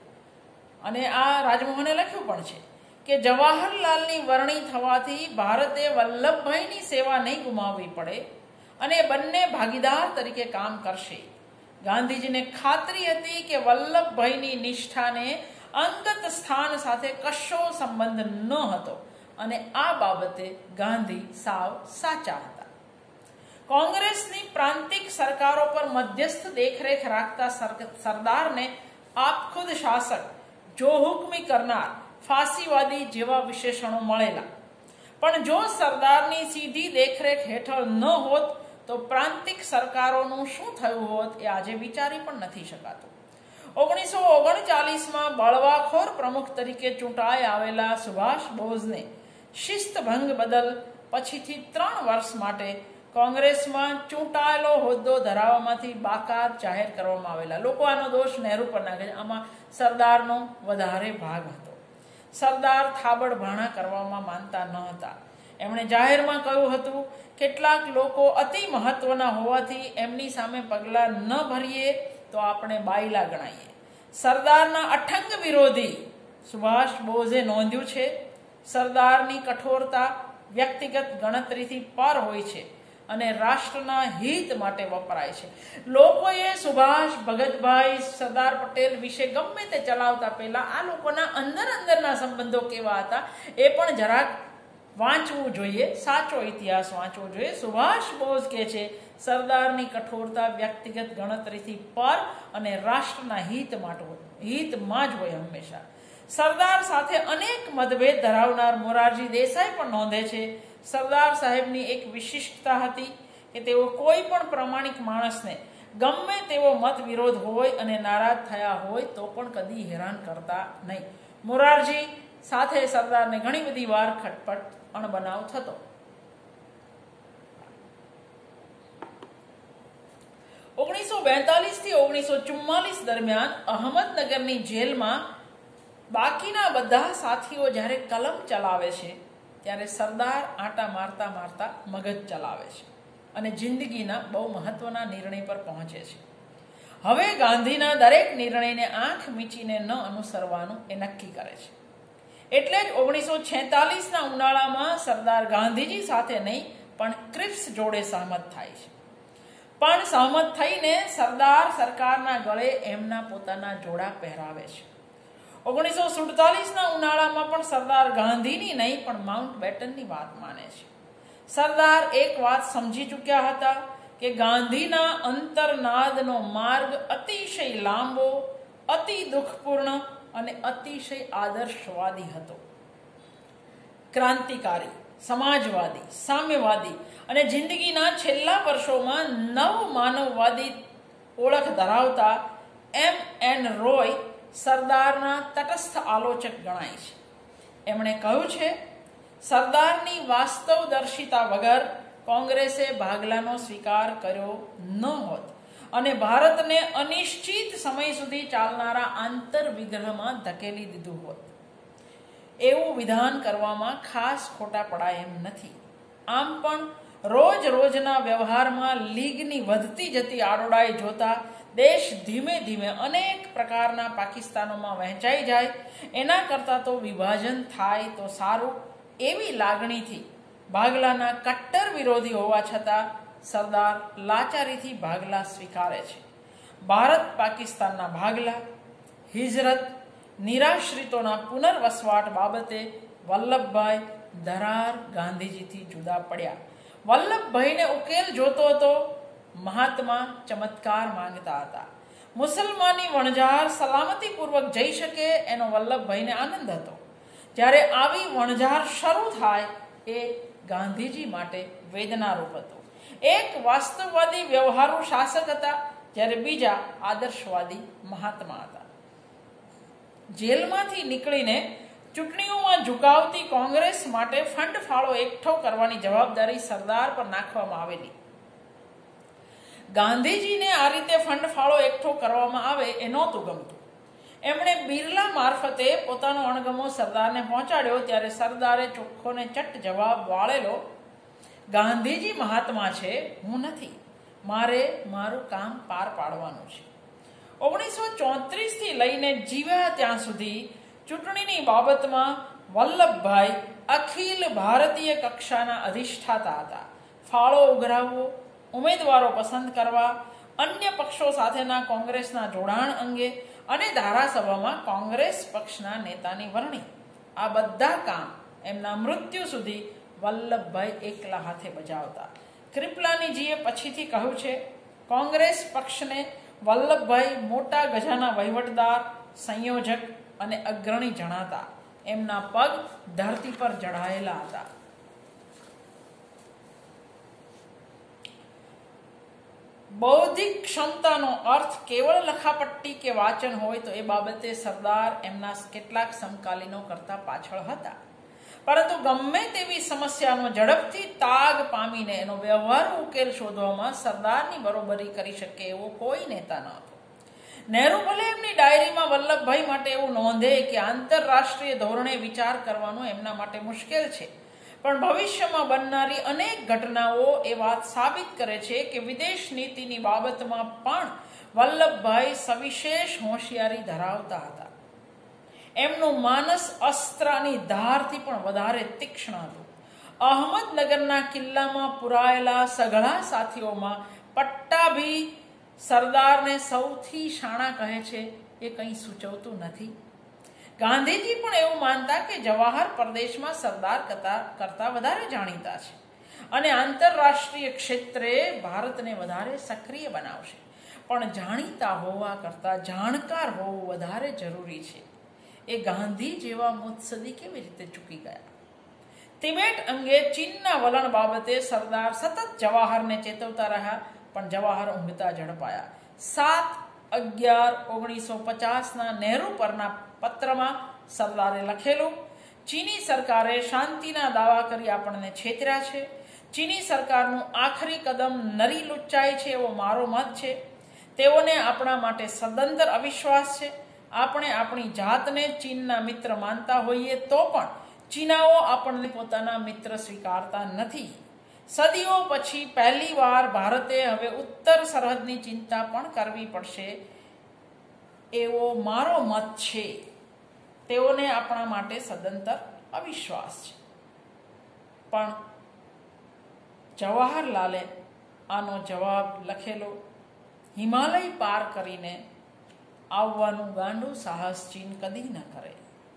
અને આ રાજમોહને લખ્યું પણ છે, કે જવાહરલાલની વરણી થવાથી ભારતે વલ્લભભાઈની સેવા નહીં ગુમાવવી પડે અને બંને ભાગીદાર તરીકે કામ કરશે. ગાંધીજીને ખાતરી હતી કે વલ્લભભાઈની નિષ્ઠાને અંગત સ્થાન સાથે કશો સંબંધ ન હતો, અને આ બાબતે ગાંધી સાવ સાચા હતા. કોંગ્રેસની પ્રાંતિક સરકારો પર મધ્યસ્થ દેખરેખ રાખતા સરદારને આપખુદ શાસક, જો હુકમી કરનાર, ફાંસીવાદી જેવા વિશેષણો મળેલા. પણ જો સરદારની સીધી દેખરેખ હેઠળ ન હોત તો પ્રાંતિક સરકારોનું શું થયું હોત એ આજે વિચારી પણ નથી શકાતું. ઓગણીસો ઓગણચાલીસમાં બળવાખોર પ્રમુખ તરીકે ચૂંટાઈ આવેલા સુભાષ બોઝને શિસ્તભંગ બદલ પછીથી ત્રણ વર્ષ માટે કોંગ્રેસમાં ચૂંટાયેલો હોદ્દો ધરાવવામાંથી બાકાત જાહેર કરવામાં આવેલા. લોકો આનો દોષ નહેરુ પર નાખે છે. આમાં સરદારનો વધારે ભાગ હતો. સરદાર થાબડભાણા કરવામાં માનતા ન હતા. એમણે જાહેરમાં કહ્યું હતું, કેટલાક લોકો અતિ મહત્વના હોવાથી એમની સામે પગલાં ન ભરીએ તો આપણે બાયલા ગણાઈએ. સરદારના અઠંગ વિરોધી સુભાષ બોઝે નોંધ્યું છે, સરદારની કઠોરતા વ્યક્તિગત ગણતરીથી પર હોય છે અને રાષ્ટ્રના હિત માટે વપરાય છે. લોકોએ સુભાષ, ભગતભાઈ, સરદાર પટેલ વિશે ગમે તે ચલાવતા પહેલા આ લોકોના અંદર અંદરના સંબંધો કેવા હતા એ પણ જરાક વાંચવું જોઈએ, સાચો ઇતિહાસ વાંચવો જોઈએ. સુભાષ બોઝ કહે છે, સરદારની કઠોરતા વ્યક્તિગત ગણતરીથી પર અને રાષ્ટ્રના હિત માટે હિતમાં જ હોય હંમેશા. સરદાર સાથે અનેક મતભેદ ધરાવનાર મોરારજી દેસાઈ પણ નોંધે છે, સરદાર સાહેબની એક વિશિષ્ટતા હતી કે તેઓ કોઈ પણ પ્રમાણિક માણસને ગમે તેવો મત વિરોધ હોય અને નારાજ થયા હોય તો પણ કદી હેરાન કરતા નહીં. મોરારજી સાથે સરદારને ઘણી બધી વાર ખટપટ અણબનાવ થતો. ઓગણીસો બેતાલીસ થી ઓગણીસો ચુમ્માલીસ દરમિયાન અહમદનગરની જેલમાં બાકીના બધા સાથીઓ જ્યારે કલમ ચલાવે છે ત્યારે સરદાર આંટા મારતા મારતા મગજ ચલાવે છે અને જિંદગીના બહુ મહત્વના નિર્ણય પર પહોંચે છે. હવે ગાંધીના દરેક નિર્ણયને આંખ મીચીને ન અનુસરવાનું એ નક્કી કરે છે. એટલે જ ઓગણીસો છેતાલીસના ઉનાળામાં સરદાર ગાંધીજી સાથે નહીં પણ ક્રિપ્સ જોડે સહમત થાય છે. પણ સહમત થઈને સરદાર સરકારના ગળે એમના પોતાના જોડા પહેરાવે છે. ઓગણીસો સુડતાલીસના ઉનાળામાં પણ સરદાર ગાંધીની નહીં પણ માઉન્ટ બેટનની વાત માને છે. સરદાર એક વાત સમજી ચૂક્યા હતા કે ગાંધીના અંતરનાદનો માર્ગ અતિશય લાંબો, અતિ દુઃખપૂર્ણ અને અતિશય આદર્શવાદી હતો. ક્રાંતિકારી, સમાજવાદી, સામ્યવાદી અને જિંદગીના છેલ્લા વર્ષોમાં નવ માનવવાદી ઓળખ ધરાવતા એમ એન રોય સરદારના તટસ્થ આલોચક ગણાય છે. એમણે કહ્યું છે, સરદારની વાસ્તવદર્શિતા વગર કોંગ્રેસે ભાગલાનો સ્વીકાર કર્યો ન હોત અને ભારતને અનિશ્ચિત સમય સુધી ચાલનારા આંતરવિગ્રહમાં ધકેલી દીધું હોત. એવું વિધાન કરવામાં ખાસ ખોટા પડાય એમ નથી. આમ પણ રોજ રોજના વ્યવહારમાં લીગની વધતી જતી આડોડાઈ જોતા દેશ ધીમે ધીમે અનેક પ્રકારના પાકિસ્તાનોમાં વહેંચાઈ જાય, એના કરતાં તો વિભાજન થાય તો સારું એવી લાગણીથી ભાગલાના કટ્ટર વિરોધી હોવા છતાં સરદાર લાચારીથી ભાગલા સ્વીકારે છે. ભારત પાકિસ્તાનના ભાગલા, હિજરત, નિરાશ્રિતોના પુનર્વસવાટ બાબતે વલ્લભભાઈ ધરાર ગાંધીજીથી જુદા પડ્યા. વલ્લભભાઈને ઉકેલ જોતો હતો, મહાત્મા ચમત્કાર માંગતા હતા. મુસલમાની વણઝાર સલામતીપૂર્વક જઈ શકે એનો વલ્લભભાઈને આનંદ હતો. જ્યારે આવી વણઝાર શરૂ થાય એ ગાંધીજી માટે વેદનારૂપ હતું. એક વાસ્તવવાદી વ્યવહારુ શાસક હતા, જ્યારે બીજા આદર્શવાદી મહાત્મા હતા. જેલમાંથી નીકળીને ચૂંટણીઓમાં ઝુકાવતી કોંગ્રેસ માટે ફંડ ફાળો એકઠો કરવાની જવાબદારી સરદાર પર નાખવામાં આવેલી. ગાંધીજીને આ રીતે ફંડ ફાળો એકઠો કરવામાં આવે એ નહોતું ગમતું. એમણે બિરલા મારફતે પોતાનો અણગમો સરદારને પહોંચાડ્યો. ત્યારે સરદારે ચોખ્ખો ને ચટ જવાબ વાળેલો, ગાંધીજી મહાત્મા છે, હું નથી. મારે મારું કામ પાર પાડવાનું છે. ઓગણીસો ચોત્રીસ થી લઈને જીવ્યા ત્યાં સુધી ચૂંટણીની બાબતમાં વલ્લભભાઈ અખિલ ભારતીય કક્ષાના અધિષ્ઠાતા હતા. ફાળો ઉઘરાવવો, ઉમેદવારો પસંદ કરવા, અન્ય પક્ષો સાથેના કોંગ્રેસના જોડાણ અંગે અને ધારાસભામાં કોંગ્રેસ પક્ષના નેતાની વરણી, આ બધા કામ એમના મૃત્યુ સુધી વલ્લભભાઈ એકલા હાથે બજાવતા. કૃપલાનીજીએ પછીથી કહ્યું છે, કોંગ્રેસ પક્ષને વલ્લભભાઈ મોટા ગજાના વહીવટદાર, સંયોજક અને અગ્રણી જણાતા. એમના પગ ધરતી પર જડાયેલા હતા. બૌદ્ધિક ક્ષમતાનો અર્થ કેવળ લખાપટ્ટી કે વાંચન હોય તો એ બાબતે સરદાર એમના કેટલાક સમકાલીનો કરતા પાછળ હતા. પરંતુ ગમે તેવી સમસ્યાનો ઝડપથી તાગ પામીને એનો વ્યવહારુ ઉકેલ શોધવામાં સરદારની બરોબરી કરી શકે એવો કોઈ નેતા ન હતો. નહેરુ ભલે એમની ડાયરીમાં વલ્લભભાઈ માટે એવું નોંધે કે આંતરરાષ્ટ્રીય ધોરણે વિચાર કરવાનું એમના માટે મુશ્કેલ છે, પણ ભવિષ્યમાં બનનારી અનેક ઘટનાઓ એ વાત સાબિત કરે છે કે વિદેશ નીતિની બાબતમાં પણ વલ્લભભાઈ સવિશેષ હોશિયારી ધરાવતા હતા. એમનું માનસ અસ્ત્રની ધારથી પણ વધારે તીક્ષ્ણ હતું. અહમદનગરના કિલ્લામાં પુરાયેલા સઘળા સાથીઓમાં પટ્ટાભી સરદારને સૌથી શાણા કહે છે એ કંઈ સૂચવતું નથી. ગાંધીજી પણ એવું માનતા કે જવાહર પરદેશમાં સરદાર કરતા વધારે જાણીતા છે અને આંતરરાષ્ટ્રીય ક્ષેત્રે ભારતને વધારે સક્રિય બનાવશે. પણ જાણીતા હોવા કરતાં જાણકાર હોવું વધારે જરૂરી છે. એ ગાંધી જેવા મુત્સદી કેવી રીતે ચૂકી ગયા? તિબેટ અંગે ચીનના વલણ બાબતે સરદાર સતત જવાહરને ચેતવતા રહ્યા, પણ જવાહર ઊંઘતા ઝડપાયા. સાત અગિયાર ઓગણીસો પચાસના નહેરુ પરના પત્રમાં સરદારે લખેલું, ચીની સરકારે શાંતિના દાવા કરી આપણને છેતર્યા છે. ચીની સરકારનું આખરી કદમ નરી લુચ્ચાઈ છે એવો મારો મત છે. તેઓને આપણા માટે સદંતર અવિશ્વાસ છે. આપણે આપણી જાતને ચીનના મિત્ર માનતા હોઈએ તો પણ ચીનાઓ આપણને પોતાના મિત્ર સ્વીકારતા નથી. સદીઓ પછી પહેલી વાર ભારતે હવે ઉત્તર સરહદની ચિંતા પણ કરવી પડશે એવો મારો મત છે. તેઓને આપણા માટે સદંતર અવિશ્વાસ છે. પણ જવાહરલાલે આનો જવાબ લખેલો, હિમાલય પાર કરીને આવવાનું ગાંડું સાહસ ચીન કદી ન કરે.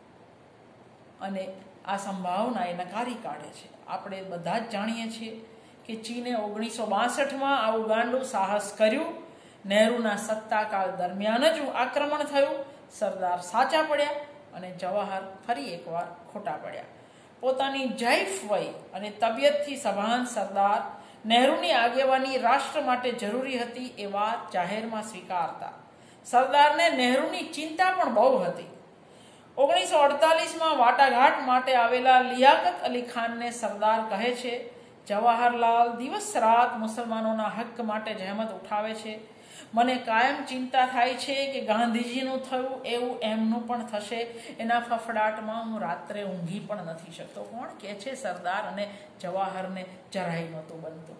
અને આ સંભાવના એ નકારી કાઢે છે. આપણે બધા જ જાણીએ છીએ કે ચીને ઓગણીસો બાસઠમાં આવું ગાંડું સાહસ કર્યું. નહેરુના સત્તાકાળ દરમિયાન જ આક્રમણ થયું. સરદાર સાચા પડ્યા અને જવાહર ફરી એકવાર ખોટા પડ્યા. પોતાની જૈફ વય અને તબિયતથી સભાન સરદાર નહેરુની આગેવાની રાષ્ટ્ર માટે જરૂરી હતી એ વાત જાહેરમાં સ્વીકારતા. સરદારને નહેરુની ચિંતા પણ બહુ હતી. ઓગણીસો અડતાલીસમાં વાટાઘાટ માટે આવેલા લિયાકત અલી ખાનને સરદાર કહે છે, જવાહરલાલ દિવસ રાત મુસલમાનોના હક માટે જહેમત ઉઠાવે છે. મને કાયમ ચિંતા થાય છે કે ગાંધીજીનું થયું એવું એમનું પણ થશે. એના ફફડાટમાં હું રાત્રે ઊંઘી પણ નથી શકતો. કોણ કહે છે સરદાર અને જવાહરને જરાય નહોતું બનતું.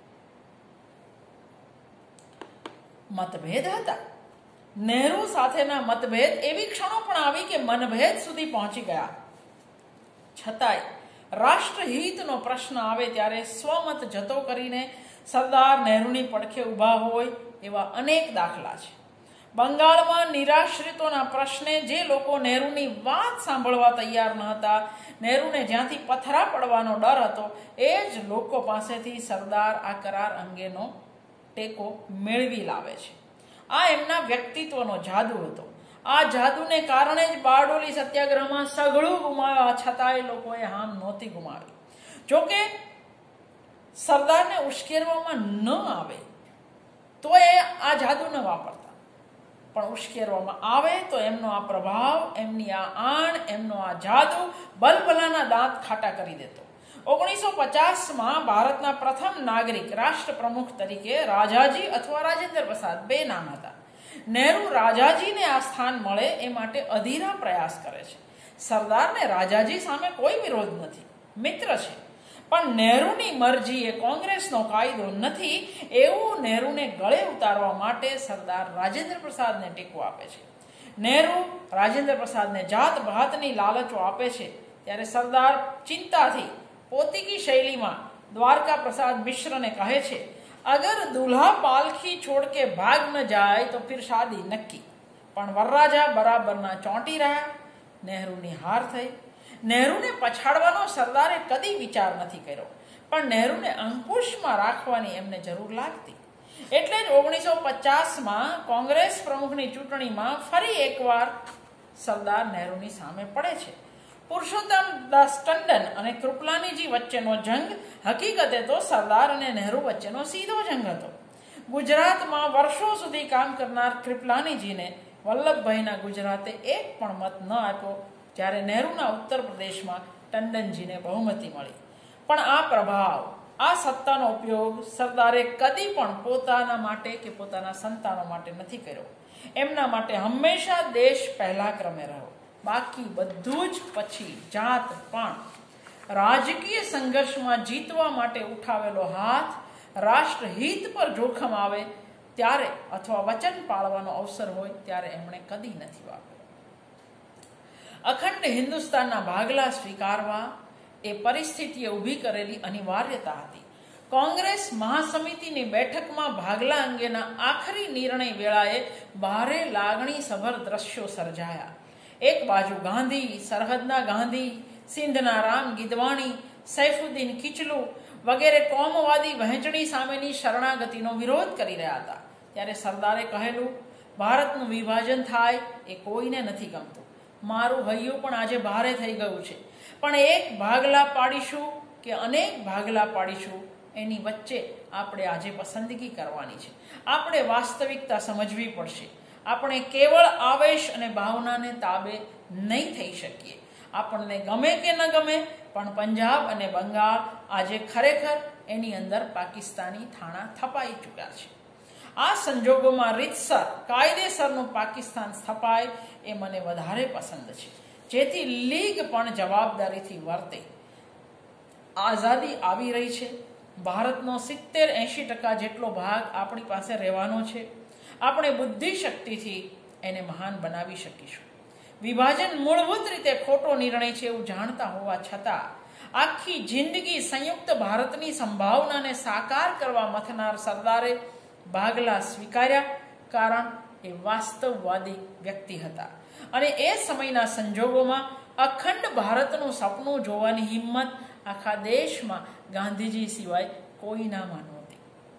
મતભેદ હતા. નહેરુ સાથેના મતભેદ એવી ક્ષણો પણ આવી કે મનભેદ સુધી પહોંચી ગયા. છતાંય રાષ્ટ્રહિતનો પ્રશ્ન આવે ત્યારે સ્વમત જતો કરીને સરદાર નહેરુની પડખે ઊભા હોય એવા અનેક દાખલા છે. બંગાળમાં નિરાશ્રિતોના પ્રશ્ને જે લોકો નહેરુની વાત સાંભળવા તૈયાર ન હતા, નહેરુને જ્યાંથી પથરા પડવાનો ડર હતો, એ જ લોકો પાસેથી સરદાર આ કરાર અંગેનો ટેકો મેળવી લાવે છે. આ એમના વ્યક્તિત્વનો જાદુ હતો. આ જાદુને કારણે જ બારડોલી સત્યાગ્રહમાં સઘળું ગુમાવ્યા છતાંય લોકોએ હામ નહોતી ગુમાવી. જોકે સરદારને ઉશ્કેરવામાં ન આવે તો એ આ જાદુ ન વાપરતા, પણ ઉશ્કેરવામાં આવે તો એમનો આ પ્રભાવ, એમની આ આણ, એમનો આ જાદુ બલબલાના દાંત ખાટા કરી દેતો. ઓગણીસો પચાસમાં ભારતના પ્રથમ નાગરિક રાષ્ટ્ર પ્રમુખ તરીકે રાજાજી અથવા રાજેન્દ્ર પ્રસાદ બે નામ હતા. નહેરુ રાજાજીને આ સ્થાન મળે એ માટે અધીરા પ્રયાસ કરે છે. સરદારને રાજાજી સામે કોઈ વિરોધ નથી, મિત્ર છે, પણ નહેરુની મરજી એ કોંગ્રેસનો કાયદો નથી એવું નહેરુને ગળે ઉતારવા માટે સરદાર રાજેન્દ્ર પ્રસાદને ટેકો આપે છે. નહેરુ રાજેન્દ્ર પ્રસાદને જાત ભાતની લાલચો આપે છે ત્યારે સરદાર ચિંતાથી પોતીકી શૈલીમાં દ્વારકા પ્રસાદ મિશ્રને કહે છે, અગર દુલ્હા પાલખી છોડ કે ભાગ ન જાય તો ફિર શાદી નક્કી. પણ વરરાજા બરાબરના ચોંટી રહ્યા. નહેરુની હાર થઈ. નહેરુને પછાડવાનો સરદારે કદી વિચાર નથી કર્યો, પણ નહેરુને અંકુશમાં રાખવાની એમને જરૂર લાગતી. એટલે જ ઓગણીસો પચાસમાં કોંગ્રેસ પ્રમુખની ચૂંટણીમાં ફરી એકવાર સરદાર નહેરુની સામે પડે છે. પુરુષોત્તમ દાસ ટંડન અને કૃપલાનીજી વચ્ચેનો જંગ હકીકતે તો સરદાર અને નહેરુ વચ્ચેનો સીધો જંગ હતો. ગુજરાતમાં વર્ષો સુધી કામ કરનાર કૃપલાનીજીને વલ્લભભાઈના ગુજરાતે એક પણ મત ન આપ્યો, જ્યારે નહેરુના ઉત્તર પ્રદેશમાં ટંડનજીને બહુમતી મળી. પણ આ પ્રભાવ, આ સત્તાનો ઉપયોગ સરદારે કદી પણ પોતાના માટે કે પોતાના સંતાનો માટે નથી કર્યો. એમના માટે હંમેશા દેશ પહેલા ક્રમે રહ્યો, બાકી બધું જ પછી. જાત પણ રાજકીય સંઘર્ષમાં જીતવા માટે ઉઠાવેલો હાથ રાષ્ટ્રહિત પર જોખમ આવે ત્યારે અથવા વચન પાળવાનો અવસર હોય ત્યારે એમણે કદી નથી વાપર્યો. અખંડ હિન્દુસ્તાનના ભાગલા સ્વીકારવા એ પરિસ્થિતિએ ઊભી કરેલી અનિવાર્યતા હતી. કોંગ્રેસ મહાસમિતિની બેઠકમાં ભાગલા અંગેના આખરી નિર્ણય વેળાએ ભારે લાગણીસભર દ્રશ્યો સર્જાયા. એક બાજુ ગાંધી, સરહદના ગાંધી, સિંધના રામ ગીદવાણી, સૈફુદ્દીન કિચલુ વગેરે કોમવાદી વહેંચણી સામેની શરણાગતિનો વિરોધ કરી રહ્યા હતા, ત્યારે સરદારે કહેલું, ભારતનું વિભાજન થાય એ કોઈને નથી ગમતું. મારું હૈયું પણ આજે ભારે થઈ ગયું છે, પણ એક ભાગલા પાડીશું કે અનેક ભાગલા પાડીશું એની વચ્ચે આપણે આજે પસંદગી કરવાની છે. આપણે વાસ્તવિકતા સમજવી પડશે. આપણે કેવળ આવેશ અને ભાવનાને તાબે નહીં થઈ શકીએ. આપણને ગમે કે ન ગમે, પણ પંજાબ અને બંગાળ આજે ખરેખર એની અંદર પાકિસ્તાની થાણા થપાઈ ચૂક્યા છે. આ સંજોગોમાં રીતસર કાયદેસરનું પાકિસ્તાન સ્થપાય એ મને વધારે પસંદ છે, જેથી લીગ પણ જવાબદારીથી વર્તે. આઝાદી આવી રહી છે. ભારતનો સિત્તેર એંશી ટકા જેટલો ભાગ આપણી પાસે રહેવાનો છે. આપણે બુદ્ધિ શક્તિથી એને મહાન બનાવી શકીશું. વિભાજન મૂળભૂત રીતે ખોટો નિર્ણય છે એવું જાણતા હોવા છતાં આખી જિંદગી સંયુક્ત ભારતની સંભાવનાને સાકાર કરવા મથનાર સરદારે ભાગલા સ્વીકાર્યા, કારણ એ વાસ્તવવાદી વ્યક્તિ હતા અને એ સમયના સંજોગોમાં અખંડ ભારતનું સપનું જોવાની હિંમત આખા દેશમાં ગાંધીજી સિવાય કોઈનામાં નહોતી.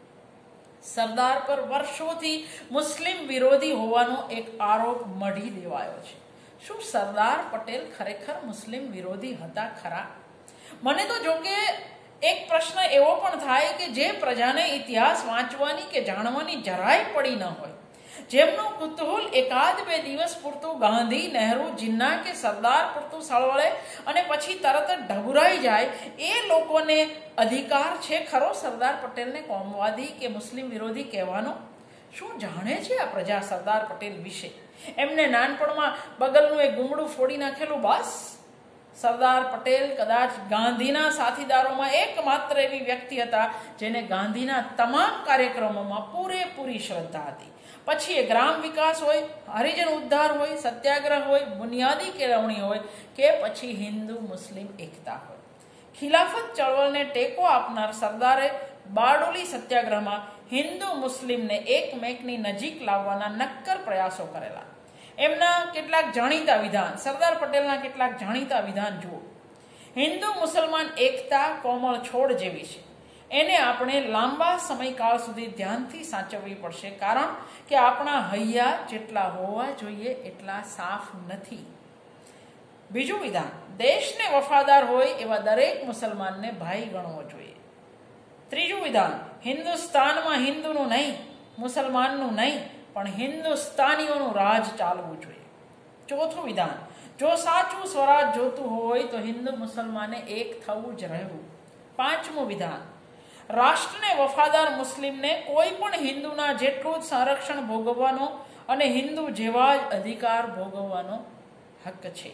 સરદાર પર વર્ષોથી મુસ્લિમ વિરોધી હોવાનો એક આરોપ મઢી દેવાયો છે. શું સરદાર પટેલ ખરેખર મુસ્લિમ વિરોધી હતા ખરા? મને તો જોકે એક પ્રશ્ન એવો પણ થાય કે જે પ્રજાને ઇતિહાસ વાંચવાની કે જાણવાની જરાય પડી ન હોય, જેમનું કુતૂહલ એકાદ બે દિવસ પૂરતું ગાંધી, નહેરુ, જિન્ના કે સરદાર પૂરતું સળવળે અને પછી તરત જ ઢબુરાઈ જાય, એ લોકોને અધિકાર છે ખરો સરદાર પટેલને કોમવાદી કે મુસ્લિમ વિરોધી કહેવાનો? શું જાણે છે આ પ્રજા સરદાર પટેલ વિશે? એમને નાનપણમાં બગલનું એક ગુમડું ફોડી નાખેલું બસ? સરદાર પટેલ કદાચ ગાંધીના સાથીદારોમાં એકમાત્ર એવી વ્યક્તિ હતા જેને ગાંધીના તમામ કાર્યક્રમોમાં પૂરેપૂરી શ્રદ્ધા હતી. પછી એ ગ્રામ વિકાસ હોય, હરિજન ઉદ્ધાર હોય, સત્યાગ્રહ હોય, બુનિયાદી કેળવણી હોય કે પછી હિન્દુ મુસ્લિમ એકતા હોય. ખિલાફત ચળવળને ટેકો આપનાર સરદારે બારડોલી સત્યાગ્રહમાં હિન્દુ મુસ્લિમને એકમેકની નજીક લાવવાના નક્કર પ્રયાસો કરેલા. એમના કેટલાક જાણીતા વિધાન, સરદાર પટેલના કેટલાક જાણીતા વિધાન જુઓ. હિન્દુ મુસલમાન એકતા કોમળ છોડ જેવી છે. એને આપણે લાંબા સમયકાળ સુધી ધ્યાનથી સાચવવી પડશે, કારણ કે આપણા હૈયા જેટલા હોવા જોઈએ એટલા સાફ નથી. બીજું વિધાન, દેશને વફાદાર હોય એવા દરેક મુસલમાનને ભાઈ ગણવો જોઈએ. ત્રીજું વિધાન, હિન્દુસ્તાનમાં હિન્દુનું નહીં, મુસલમાનનું નહીં, પણ હિન્દુસ્તાનીઓનું રાજ ચાલવું જોઈએ. ચોથું વિધાન, જો સાચું સ્વરાજ જોતું હોય તો હિન્દુ મુસલમાને એક થવું જ રહેવું. પાંચમું વિધાન, રાષ્ટ્રને વફાદાર મુસ્લિમને કોઈ પણ હિન્દુના જેટલું જ સંરક્ષણ ભોગવવાનો અને હિન્દુ જેવા જ અધિકાર ભોગવવાનો હક છે.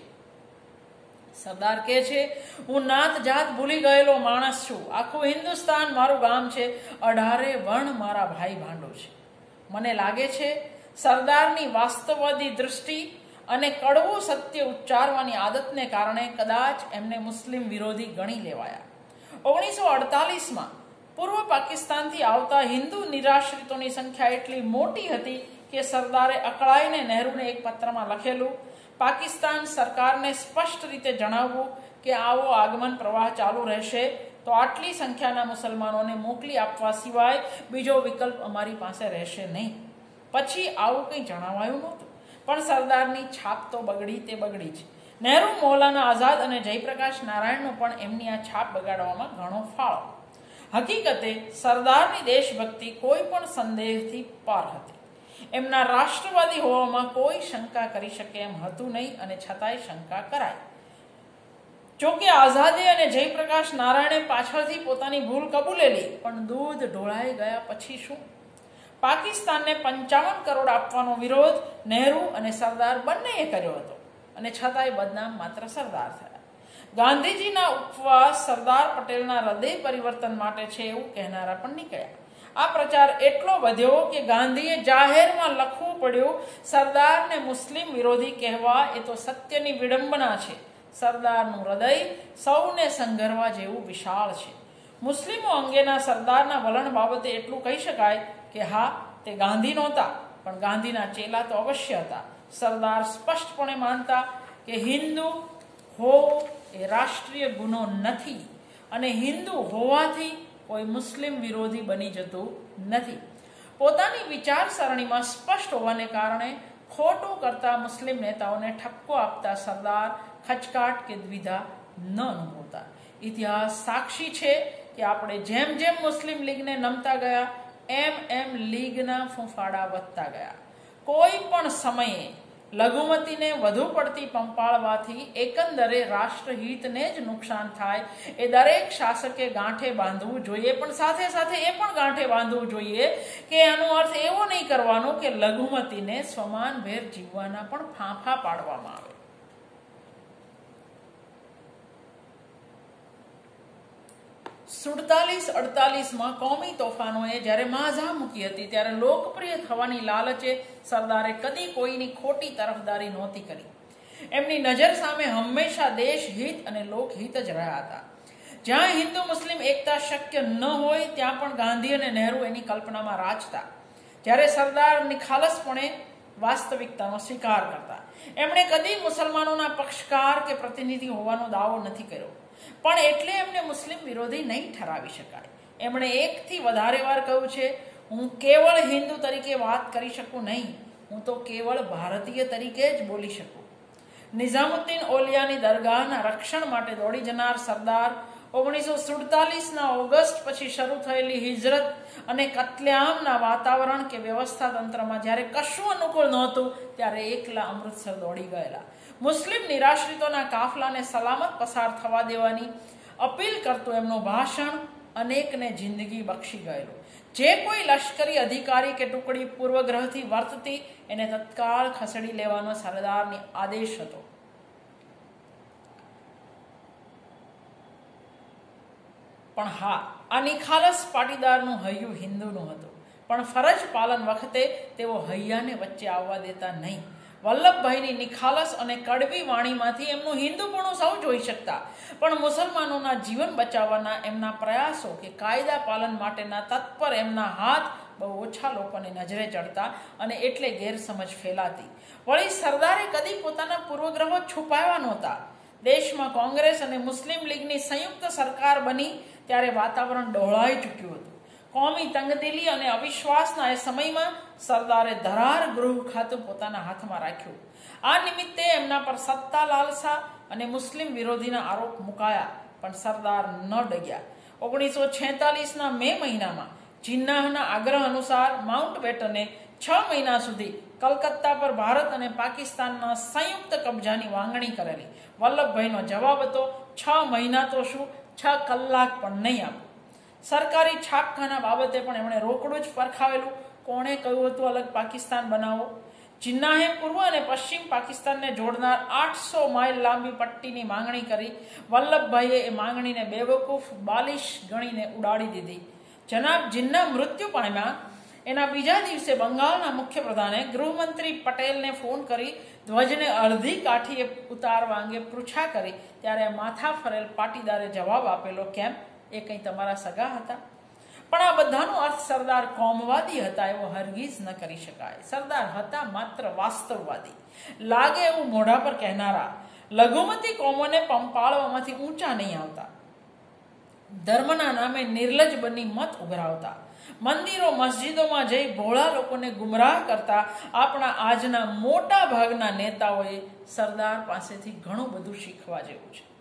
સરદાર કહે છે, હું નાત જાત ભૂલી ગયેલો માણસ છું. આખું હિન્દુસ્તાન મારું ગામ છે. અઢારે વર્ણ મારા ભાઈ ભાંડો છે. મને લાગે છે સરદારની વાસ્તવવાદી દૃષ્ટિ અને કડવું સત્ય ઉચ્ચારવાની આદતને કારણે કદાચ એમને મુસ્લિમ વિરોધી ગણી લેવાયા. ઓગણીસો અડતાલીસમાં પૂર્વ પાકિસ્તાનથી આવતા હિન્દુ નિરાશ્રિતોની સંખ્યા એટલી મોટી હતી કે સરદારે અકળાઈને નહેરુને એક પત્રમાં લખેલું, પાકિસ્તાન સરકારને સ્પષ્ટ રીતે જણાવવું કે આવો આગમન પ્રવાહ ચાલુ રહેશે તો આટલી સંખ્યાના મુસલમાનોને મોકલી આપવા સિવાય બીજો વિકલ્પ અમારી પાસે રહેશે નહીં. પછી આવું કંઈ જણાવાયું નહોતું, પણ સરદારની છાપ તો બગડી તે બગડી જ. નહેરુ, મૌલાના આઝાદ અને જયપ્રકાશ નારાયણનો પણ એમની આ છાપ બગાડવામાં ઘણો ફાળો. હકીકતે સરદારની દેશભક્તિ કોઈ પણ સંદેહથી પાર હતી. એમના રાષ્ટ્રવાદી હોવામાં કોઈ શંકા કરી શકે એમ હતું નહીં, અને છતાંય શંકા કરાય. જોકે આઝાદે અને જયપ્રકાશ નારાયણે પાછળથી પોતાની ભૂલ કબૂલેલી, પણ દૂધ ઢોળાઈ ગયા પછી શું? પાકિસ્તાનને પંચાવન કરોડ આપવાનો વિરોધ નહેરુ અને સરદાર બંનેએ કર્યો હતો, અને છતાંય બદનામ માત્ર સરદાર થયા. ગાંધીજીના ઉપવાસ સરદાર પટેલના હૃદય પરિવર્તન માટે છે એવું કહેનારા પણ નીકળ્યા. આ પ્રચાર એટલો વધ્યો કે ગાંધીએ જાહેરમાં લખવું પડ્યું, સરદારને મુસ્લિમ વિરોધી કહેવા એ તો સત્યની વિડંબના છે. સરદારનું હૃદય સૌને સંઘરવા જેવું વિશાળ છે. મુસ્લિમો અંગેના સરદારના વલણ બાબતે એટલું કહી શકાય કે હા, તે ગાંધી નહોતા, પણ ગાંધીના ચેલા તો અવશ્ય હતા. સરદાર સ્પષ્ટપણે માનતા કે હિન્દુ હોવું એ રાષ્ટ્રીય ગુનો નથી, અને હિન્દુ હોવાથી કોઈ મુસ્લિમ વિરોધી બની જતું નથી. પોતાની વિચારસરણીમાં સ્પષ્ટ હોવાને કારણે ખોટું કરતા મુસ્લિમ નેતાઓને ઠપકો આપતા સરદાર ખચકાટ કે દ્વિધા ન અનુભવતા. ઇતિહાસ સાક્ષી છે કે આપણે જેમ જેમ મુસ્લિમ લીગને નમતા ગયા એમ એમ લીગના ફૂંફાડા વધતા ગયા. કોઈ પણ સમયે લઘુમતીને વધુ પડતી પંપાળવાથી એકંદરે રાષ્ટ્રહિતને જ નુકસાન થાય એ દરેક શાસકે ગાંઠે બાંધવું જોઈએ, પણ સાથે સાથે એ પણ ગાંઠે બાંધવું જોઈએ કે એનો અર્થ એવો નહીં કરવાનો કે લઘુમતીને સ્વમાનભેર જીવવાના પણ ફાંફા પાડવામાં આવે. સુડતાલીસ અડતાલીસમાં કોમી તોફાનોએ જ્યારે માઝા મૂકી હતી ત્યારે લોકપ્રિય થવાની લાલચે સરદારે કદી કોઈની ખોટી તરફદારી નહોતી કરી. એમની નજર સામે હંમેશા દેશ હિત અને લોકહિત જ રહ્યા હતા. જ્યાં હિન્દુ મુસ્લિમ એકતા શક્ય ન હોય ત્યાં પણ ગાંધી અને નહેરુ એની કલ્પનામાં રાચતા, જ્યારે સરદાર નિખાલસપણે વાસ્તવિકતાનો સ્વીકાર કરતા. એમણે કદી મુસલમાનોના પક્ષકાર કે પ્રતિનિધિ હોવાનો દાવો નથી કર્યો, પણ એટલે એમને મુસ્લિમ વિરોધી નહીં ઠરાવી શકાય. એમણે એકથી વધારે વાર કહ્યું છે, હું કેવળ હિન્દુ તરીકે વાત કરી શકું નહીં, હું તો કેવળ ભારતીય તરીકે જ બોલી શકું. નિઝામુદ્દીન ઓલિયાની દરગાહના રક્ષણ માટે દોડી જનાર સરદાર ઓગણીસો સુડતાલીસના ઓગસ્ટ પછી શરૂ થયેલી હિજરત અને કત્લેઆમના વાતાવરણ કે વ્યવસ્થા તંત્રમાં જ્યારે કશું અનુકૂળ નહોતું ત્યારે એકલા અમૃતસર દોડી ગયેલા. મુસ્લિમ નિરાશ્રિતોના કાફલાને સલામત પસાર થવા દેવાની અપીલ કરતું એમનું ભાષણ અનેકને જિંદગી બક્ષી ગયેલું. જે કોઈ લશ્કરી અધિકારી કે ટુકડી પૂર્વગ્રહથી વર્તતી એને તત્કાળ ખસેડી લેવાનો સરદારની આદેશ હતો. પણ હા, આ નિખાલસ પાટીદારનું હૈયું હિન્દુનું હતું, પણ ફરજ પાલન વખતે તેઓ હૈયાને વચ્ચે આવવા દેતા નહીં. વલ્લભભાઈની નિખાલસ અને કડવી વાણીમાંથી એમનું હિન્દુપણું સૌ જોઈ શકતા, પણ મુસલમાનોના જીવન બચાવવાના એમના પ્રયાસો કે કાયદા પાલન માટેના તત્પર એમના હાથ બહુ ઓછા લોકોને નજરે ચડતા અને એટલે ગેરસમજ ફેલાતી. વળી સરદારે કદી પોતાના પૂર્વગ્રહો છુપાવ્યા નહોતા. દેશમાં કોંગ્રેસ અને મુસ્લિમ લીગની સંયુક્ત સરકાર બની ત્યારે વાતાવરણ ડહોળાઈ ચૂક્યું હતું. કોમી તંગદિલી અને અવિશ્વાસના એ સમયમાં સરદારે ધરાર ગૃહ ખાતું પોતાના હાથમાં રાખ્યું. આ નિમિત્તે એમના પર સત્તા લાલસા અને મુસ્લિમ વિરોધીના આરોપ મુકાયા, પણ સરદાર ન ડગ્યા. ઓગણીસો છેતાલીસના મે મહિનામાં જિન્નાહના આગ્રહ અનુસાર માઉન્ટ બેટને છ મહિના સુધી કલકત્તા પર ભારત અને પાકિસ્તાનના સંયુક્ત કબજાની માંગણી કરેલી. વલ્લભભાઈનો જવાબ હતો, છ મહિના તો શું, છ કલાક પણ નહીં આપો. સરકારી છાપખાના બાબતે પણ એમણે રોકડું જ પરખાવેલું. કોણે કહ્યું હતું અલગ પાકિસ્તાન બનાવો? જિન્નાહે પૂર્વ અને પશ્ચિમ પાકિસ્તાનને જોડનાર આઠસો માઇલ લાંબી પટ્ટીની માંગણી કરી. વલ્લભભાઈએ એ માંગણીને બેવકૂફ બાલિશ ગણીને ઉડાડી દીધી. જનાબ જિન્ના મૃત્યુ પામ્યા એના બીજા દિવસે બંગાળના મુખ્યપ્રધાને ગૃહમંત્રી પટેલને ફોન કરી ધ્વજને અડધી કાઠીએ ઉતારવા અંગે પૃચ્છા કરી. ત્યારે માથા ફરેલ પાટીદારે જવાબ આપેલો, કેમ, એ કંઈ તમારા સગા હતા? પણ આ બધાનો અર્થ સરદાર કોમવાદી હતા એવો હરગીઝ ન કરી શકાય. સરદાર હતા માત્ર વાસ્તવવાદી, લાગે એવું મોઢા પર કહેનારા, લઘુમતી કોમોને પંપાળવામાંથી ઊંચા નહીં આવતા, ધર્મના નામે નિર્લજ બની મત ઉઘરાવતા, મંદિરો મસ્જિદોમાં જઈ ભોળા લોકોને ગુમરાહ કરતા આપણા આજના મોટા ભાગના નેતાઓએ સરદાર પાસેથી ઘણું બધું શીખવા જેવું છે.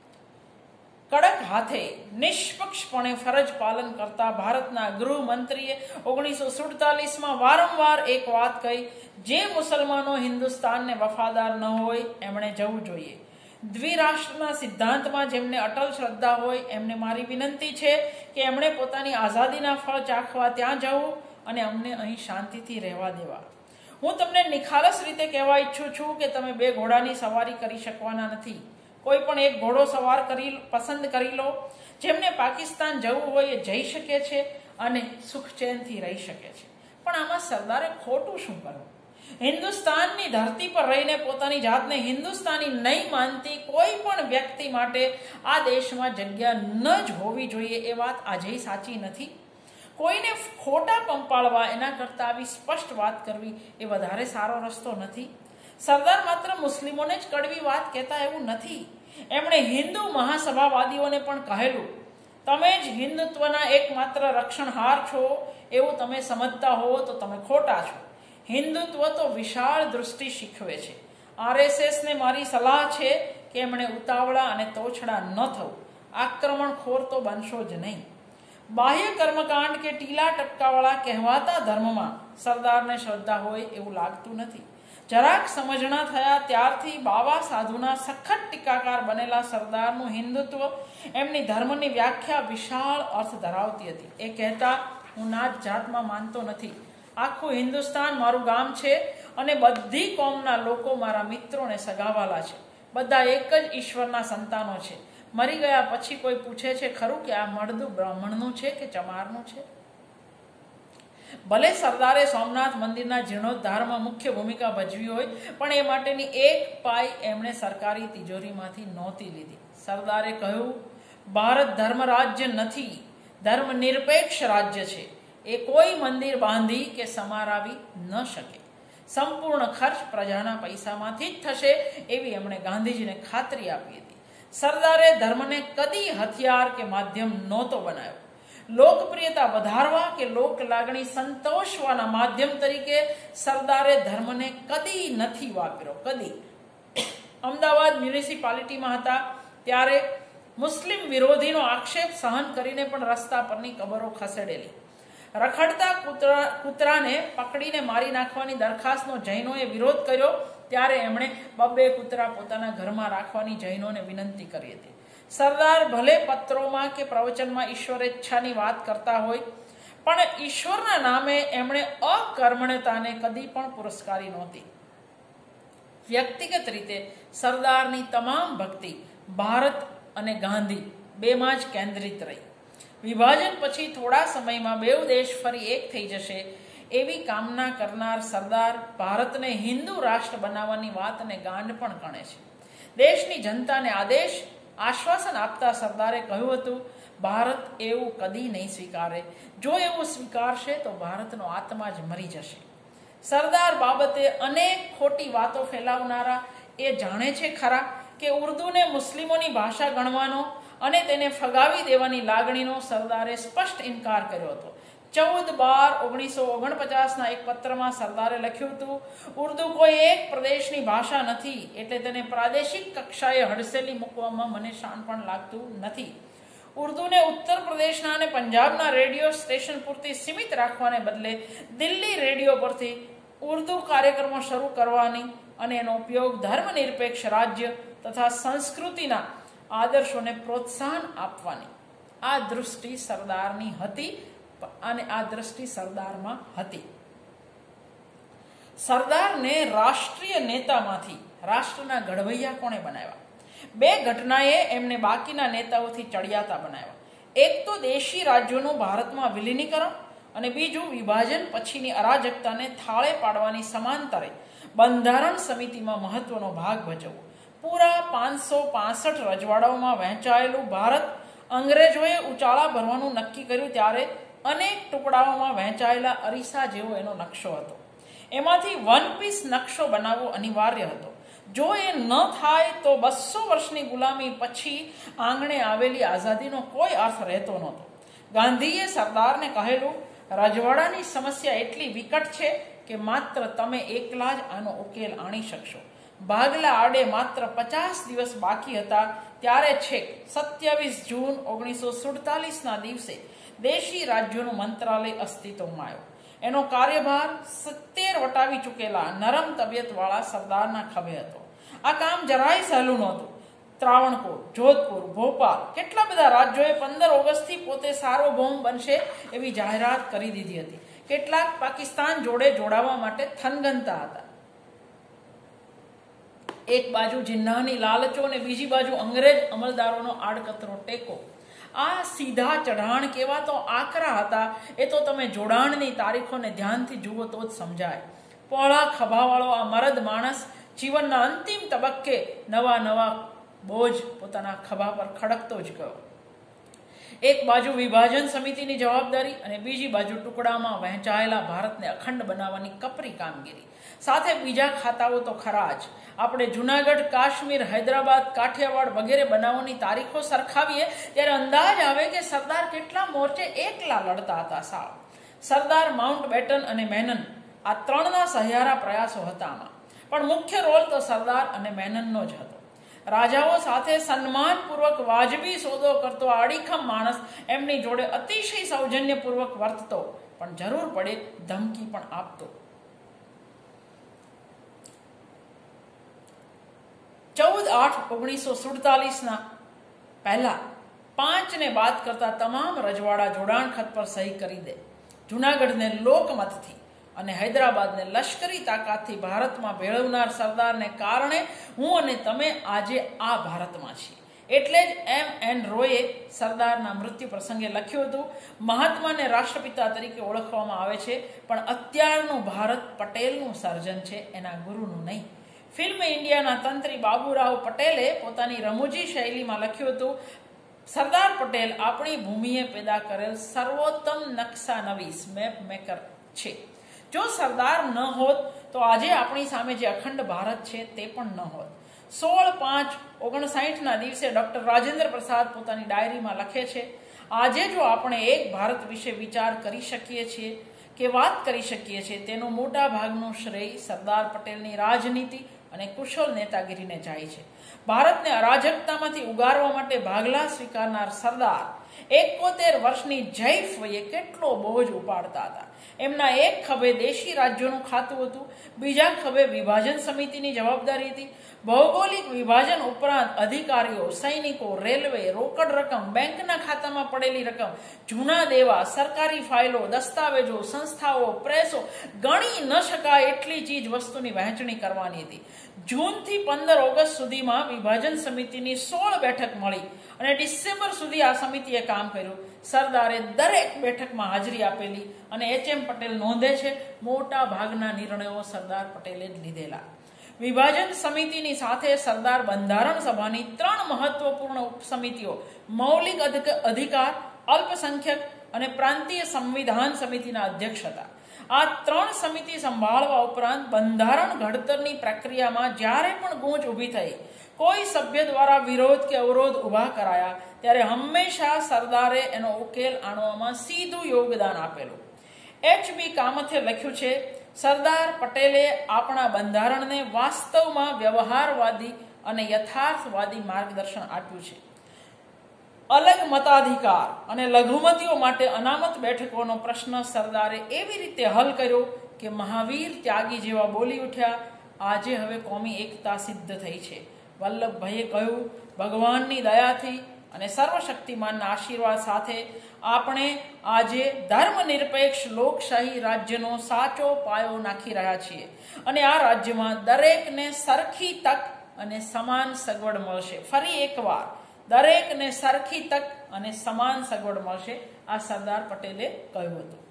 કડક હાથે નિષ્પક્ષપણે ફરજ પાલન કરતા ભારતના ગૃહમંત્રીએ ઓગણીસો સુડતાલીસમાં વારંવાર એક વાત કહી, જે મુસલમાનો હિન્દુસ્તાનને વફાદાર ન હોય એમણે જવું જોઈએ. દ્વિરાષ્ટ્રના સિદ્ધાંતમાં જેમને અટલ શ્રદ્ધા હોય એમને મારી વિનંતી છે કે એમણે પોતાની આઝાદીના ફળ ચાખવા ત્યાં જવું અને અમને અહીં શાંતિથી રહેવા દેવા. હું તમને નિખાલસ રીતે કહેવા ઈચ્છું છું કે તમે બે ઘોડાની સવારી કરી શકવાના નથી. કોઈ પણ એક ઘોડો સવાર કરી પસંદ કરી લો. જેમને પાકિસ્તાન જવું હોય એ જઈ શકે છે અને સુખ ચેનથી રહી શકે છે. પણ આમાં સરદારે ખોટું શું કરવું? હિન્દુસ્તાનની ધરતી પર રહીને પોતાની જાતને હિન્દુસ્તાની નહીં માનતી કોઈ પણ વ્યક્તિ માટે આ દેશમાં જગ્યા ન જ હોવી જોઈએ એ વાત આજેય સાચી નથી. કોઈને ખોટા પંપાળવા એના કરતાં આવી સ્પષ્ટ વાત કરવી એ વધારે સારો રસ્તો નથી. સરદાર માત્ર મુસ્લિમોને જ કડવી વાત કહેતા એવું નથી. એમણે હિન્દુ મહાસભાવાદીઓને પણ કહેલું, તમે જ હિન્દુત્વના એકમાત્ર રક્ષણહાર છો એવું તમે સમજતા હોવો તો તમે ખોટા છો. હિન્દુત્વ તો વિશાળ દૃષ્ટિ શીખવે છે. આરએસએસને મારી સલાહ છે કે એમણે ઉતાવળા અને તોછડા ન થવું. આક્રમણખોર તો બનશો જ નહીં. બાહ્ય કર્મકાંડ કે ટીલા ટપકાવાળા કહેવાતા ધર્મમાં સરદારને શ્રદ્ધા હોય એવું લાગતું નથી. જરાક સમજણા થયા ત્યારથી બાવા સાધુના સખત ટીકાકાર બનેલા સરદારનું હિન્દુત્વ, એમની ધર્મની વ્યાખ્યા વિશાળ અર્થ ધરાવતી હતી. એ કહેતા, હું નાત જાતમાં માનતો નથી. આખું હિન્દુસ્તાન મારું ગામ છે અને બધી કોમના લોકો મારા મિત્રો ને સગાવાલા છે. બધા એક જ ઈશ્વરના સંતાનો છે. મરી ગયા પછી કોઈ પૂછે છે ખરું કે આ મળદું બ્રાહ્મણનું છે કે ચમારનું છે? ભલે સરદારે સોમનાથ મંદિરના જીર્ણોદ્ધારમાં મુખ્ય ભૂમિકા ભજવી હોય, પણ એ માટેની એક પાઈ એમણે સરકારી તિજોરીમાંથી નહોતી લીધી. સરદારે કહ્યું, ભારત ધર્મ રાજ્ય નથી, ધર્મ નિરપેક્ષ રાજ્ય છે. એ કોઈ મંદિર બાંધી કે સમારાવી ન શકે. સંપૂર્ણ ખર્ચ પ્રજાના પૈસામાંથી જ થશે એવી એમણે ગાંધીજીને ખાતરી આપી હતી. સરદારે ધર્મને કદી હથિયાર કે માધ્યમ નહોતો બનાવ્યો. લોકપ્રિયતા વધારવા કે લોક લાગણી સંતોષવાના માધ્યમ તરીકે સરદારે ધર્મને કદી નથી વાપર્યો. કદી. અમદાવાદ મ્યુનિસિપાલિટીમાં હતા ત્યારે મુસ્લિમ વિરોધીનો આક્ષેપ સહન કરીને પણ રસ્તા પરની કબરો ખસેડેલી. રખડતા કૂતરા કૂતરાને પકડીને મારી નાખવાની દરખાસ્તનો જૈનોએ વિરોધ કર્યો ત્યારે એમણે બબ્બે કૂતરા પોતાના ઘરમાં રાખવાની જૈનોને વિનંતી કરી હતી. સરદાર ભલે પત્રોમાં કે પ્રવચનમાં ઈશ્વરેચ્છાની વાત કરતા હોય, પણ ઈશ્વરના નામે એમણે અકર્મણ્યતાને કદી પણ પુરસ્કારી નહોતી. વ્યક્તિગત રીતે સરદારની તમામ ભક્તિ ભારત અને ગાંધી બેમાં જ કેન્દ્રિત રહી. વિભાજન પછી થોડા સમયમાં બેઉ દેશ ફરી એક થઈ જશે એવી કામના કરનાર સરદાર ભારતને હિન્દુ રાષ્ટ્ર બનાવવાની વાતને ગાંડ પણ ગણે છે. દેશની જનતાને આદેશ આશ્વાસન આપતા સરદારે કહ્યું હતું, ભારત એવું કદી નહીં સ્વીકારે. જો એવું સ્વીકારશે તો ભારતનો આત્મા જ મરી જશે. સરદાર બાબતે અનેક ખોટી વાતો ફેલાવનારા એ જાણે છે ખરા કે ઉર્દુને મુસ્લિમોની ભાષા ગણવાનો અને તેને ફગાવી દેવાની લાગણીનો સરદારે સ્પષ્ટ ઇનકાર કર્યો હતો. ચૌદ બાર ઓગણીસો ઓગણપચાસના એક પત્રમાં સરદારે લખ્યું હતું, ઉર્દુ કોઈ એક પ્રદેશની ભાષા નથી, એટલે તેને પ્રાદેશિક કક્ષાએ હડસેલી મૂકવામાં મને શાન પણ લાગતું નથી. ઉર્દુને ઉત્તર પ્રદેશના અને પંજાબના રેડિયો સ્ટેશન પૂરતી સીમિત રાખવાને બદલે દિલ્હી રેડિયો પરથી ઉર્દુ કાર્યક્રમો શરૂ કરવાની અને એનો ઉપયોગ ધર્મનિરપેક્ષ રાજ્ય તથા સંસ્કૃતિના આદર્શોને પ્રોત્સાહન આપવાની આ દૃષ્ટિ સરદારની હતી અને આ દૃષ્ટિ સરદારમાં હતી. સરદારને રાષ્ટ્રીય નેતામાંથી રાષ્ટ્રના ઘડવૈયા કોણે બનાવ્યા? બે ઘટનાએ એમને બાકીના નેતાઓથી ચડિયાતા બનાવ્યા. એક તો દેશી રાજ્યોનું ભારતમાં વિલીનીકરણ અને બીજું વિભાજન પછીની અરાજકતાને થાળે પાડવાની સમાંતરે બંધારણ સમિતિમાં મહત્વનો ભાગ ભજવવો. પૂરા પાંચસો પાસઠ રજવાડાઓમાં વહેંચાયેલું ભારત અંગ્રેજોએ ઉચાળા ભરવાનું નક્કી કર્યું ત્યારે અનેક ટુકડાઓમાં વહેંચાયેલા અરીસા જેવો એનો નકશો હતો. એમાંથી વન પીસ નકશો બનાવવો અનિવાર્ય હતો. જો એ ન થાય તો બસો વર્ષની ગુલામી પછી આંગણે આવેલી આઝાદીનો કોઈ અર્થ રહેતો નહોતો. ગાંધીએ સરદારને કહેલું, રજવાડાની સમસ્યા એટલી વિકટ છે કે માત્ર તમે એકલા જ આનો ઉકેલ આણી શકશો. ભાગલા આડે માત્ર પચાસ દિવસ બાકી હતા ત્યારે છેક સત્યાવીસ જૂન ઓગણીસો સુડતાલીસના દિવસે દેશી રાજ્યોનું મંત્રાલય અસ્તિત્વમાં આવ્યો. એનો કાર્યભાર સિત્તેર વટાવી ચૂકેલા નરમ તબિયતવાળા સરદારના ખભે હતો. આ કામ જરાય સહેલું નહોતું. ત્રાવણકોર, જોધપુર, ભોપાલ કેટલા બધા રાજ્યોએ પંદર ઓગસ્ટથી પોતે સાર્વભૌમ બનશે એવી જાહેરાત કરી દીધી હતી. કેટલાક પાકિસ્તાન જોડે જોડાવા માટે થનગનતા હતા. એક બાજુ જિન્નાની લાલચો અને બીજી બાજુ અંગ્રેજ અમલદારોનો આડકતરો ટેકો. આ સીધા ચઢાણ કેવા તો આકરા હતા એ તો તમે જોડાણની તારીખોને ધ્યાનથી જુઓ તો જ સમજાય. પહોળા ખભાવાળો આ મરદ માણસ જીવનના અંતિમ તબક્કે નવા નવા બોજ પોતાના ખભા પર ખડકતો જ ગયો. એક બાજુ વિભાજન સમિતિની જવાબદારી અને બીજી બાજુ ટુકડામાં વહેંચાયેલા ભારતને અખંડ બનાવવાની કપરી કામગીરી. સાથે બીજા ખાતાઓ તો ખરા જ. આપણે જુનાગઢ, કાશ્મીર, હૈદરાબાદ, કાઠિયાવાડ વગેરે બનાવવાની તારીખો સરખાવીએ ત્યારે અંદાજ આવે કે સરદાર કેટલા મોરચે એકલા લડતા હતા. સાવ સરદાર, માઉન્ટ બેટન અને મેનન આ ત્રણના સહિયારા પ્રયાસો હતા આમાં. પણ મુખ્ય રોલ તો સરદાર અને મેનનનો જ હતો. રાજાઓ સાથે સન્માનપૂર્વક વાજબી સોદો કરતો આડીખમ માણસ એમની જોડે અતિશય સૌજન્યપૂર્વક વર્તતો, પણ જરૂર પડે ધમકી પણ આપતો. ચૌદ આઠ ઓગણીસો સુડતાલીસના પહેલા પાંચને બાદ કરતા તમામ રજવાડા જોડાણ ખત પર સહી કરી દે. જુનાગઢને લોકમતથી અને હૈદરાબાદને લશ્કરી તાકાતથી ભારતમાં ભેળવનાર સરદારને કારણે હું અને તમે આજે આ ભારતમાં છીએ. એટલે જ એમ એન રોયે સરદારના મૃત્યુ પ્રસંગે લખ્યું હતું, મહાત્માને રાષ્ટ્રપિતા તરીકે ઓળખવામાં આવે છે, પણ અત્યારનું ભારત પટેલનું સર્જન છે, એના ગુરુનું નહીં. ફિલ્મ ઇન્ડિયાના તંત્રી બાબુરાવ પટેલે પોતાની રમૂજી શૈલીમાં લખ્યું હતું, સરદાર પટેલ આપણી ભૂમિએ પેદા કરેલ સર્વોત્તમ નકશા નવીસ મેપ મેકર છે. જો સરદાર ન હોત તો આજે આપણી સામે જે અખંડ ભારત છે તે પણ ન હોત. સોળ પાંચ ઓગણસાઠના દિવસે ડોક્ટર રાજેન્દ્ર પ્રસાદ પોતાની ડાયરીમાં લખે છે, આજે જો આપણે એક ભારત વિશે વિચાર કરી શકીએ છીએ કે વાત કરી શકીએ છીએ તેનો મોટા ભાગનો શ્રેય સરદાર પટેલની રાજનીતિ અને કુશળ નેતાગીરીને જાય છે. ભારતને અરાજકતામાંથી ઉગારવા માટે ભાગલા સ્વીકારનાર સરદાર એકોતેર વર્ષની જૈફ વયે કેટલો બોજ ઉપાડતા હતા. એમના એક ખભે દેશી રાજ્યોનું ખાતું હતું, બીજા ખભે વિભાજન સમિતિની જવાબદારી હતી. ભૌગોલિક વિભાજન ઉપરાંત અધિકારીઓ, સૈનિકો, રેલવે, રોકડ રકમ, બેંકના ખાતામાં પડેલી રકમ, જૂના દેવા, સરકારી ફાઇલો, દસ્તાવેજો, સંસ્થાઓ, પ્રેસો, ગણી ન શકાય એટલી ચીજ વસ્તુની વહેંચણી કરવાની હતી. જૂનથી પંદર ઓગસ્ટ સુધીમાં વિભાજન સમિતિની સોળ બેઠક મળી અને ડિસેમ્બર સુધી આ સમિતિએ કામ કર્યું. સરદારે દરેક બેઠકમાં હાજરી આપેલી અને એચ એમ પટેલ નોંધે છે મોટા ભાગના નિર્ણયો સરદાર પટેલે જ લીધેલા. વિભાજન સમિતિની સાથે સરદાર બંધારણ સભાની ત્રણ મહત્વપૂર્ણ ઉપસમિતિઓ મૌલિક અધિકાર, અલ્પસંખ્યક અને પ્રાંતીય સંવિધાન સમિતિના અધ્યક્ષ હતા. આ ત્રણ સમિતિ સંભાળવા ઉપરાંત બંધારણ ઘડતરની પ્રક્રિયામાં જ્યારે પણ ગૂંચ ઊભી થઈ, કોઈ સભ્ય દ્વારા વિરોધ કે અવરોધ ઊભા કરાયા, ત્યારે હંમેશા સરદારે એનો ઉકેલ આણવામાં સીધું યોગદાન આપેલું. એચ બી કામથે લખ્યું છે, સરદાર પટેલે આપણા બંધારણને વાસ્તવમાં વ્યવહારવાદી અને યથાર્થવાદી માર્ગદર્શન આપ્યું છે. અલગ મતાધિકાર અને લઘુમતીઓ માટે અનામત બેઠકોનો પ્રશ્ન સરદારે એવી રીતે હલ કર્યો કે મહાવીર ત્યાગી જેવા બોલી ઉઠ્યા, આજે હવે કોમી એકતા સિદ્ધ થઈ છે. વલ્લભભાઈએ કહ્યું, ભગવાનની દયાથી અને સર્વશક્તિમાનના આશીર્વાદ સાથે આપણે આજે ધર્મનિરપેક્ષ લોકશાહી રાજ્યનો સાચો પાયો નાખી રહ્યા છીએ અને આ રાજ્યમાં દરેકને સરખી તક અને સમાન સગવડ મળશે. ફરી એકવાર, દરેકને સરખી તક અને સમાન સગવડ મળશે, આ સરદાર પટેલે કહ્યું હતું.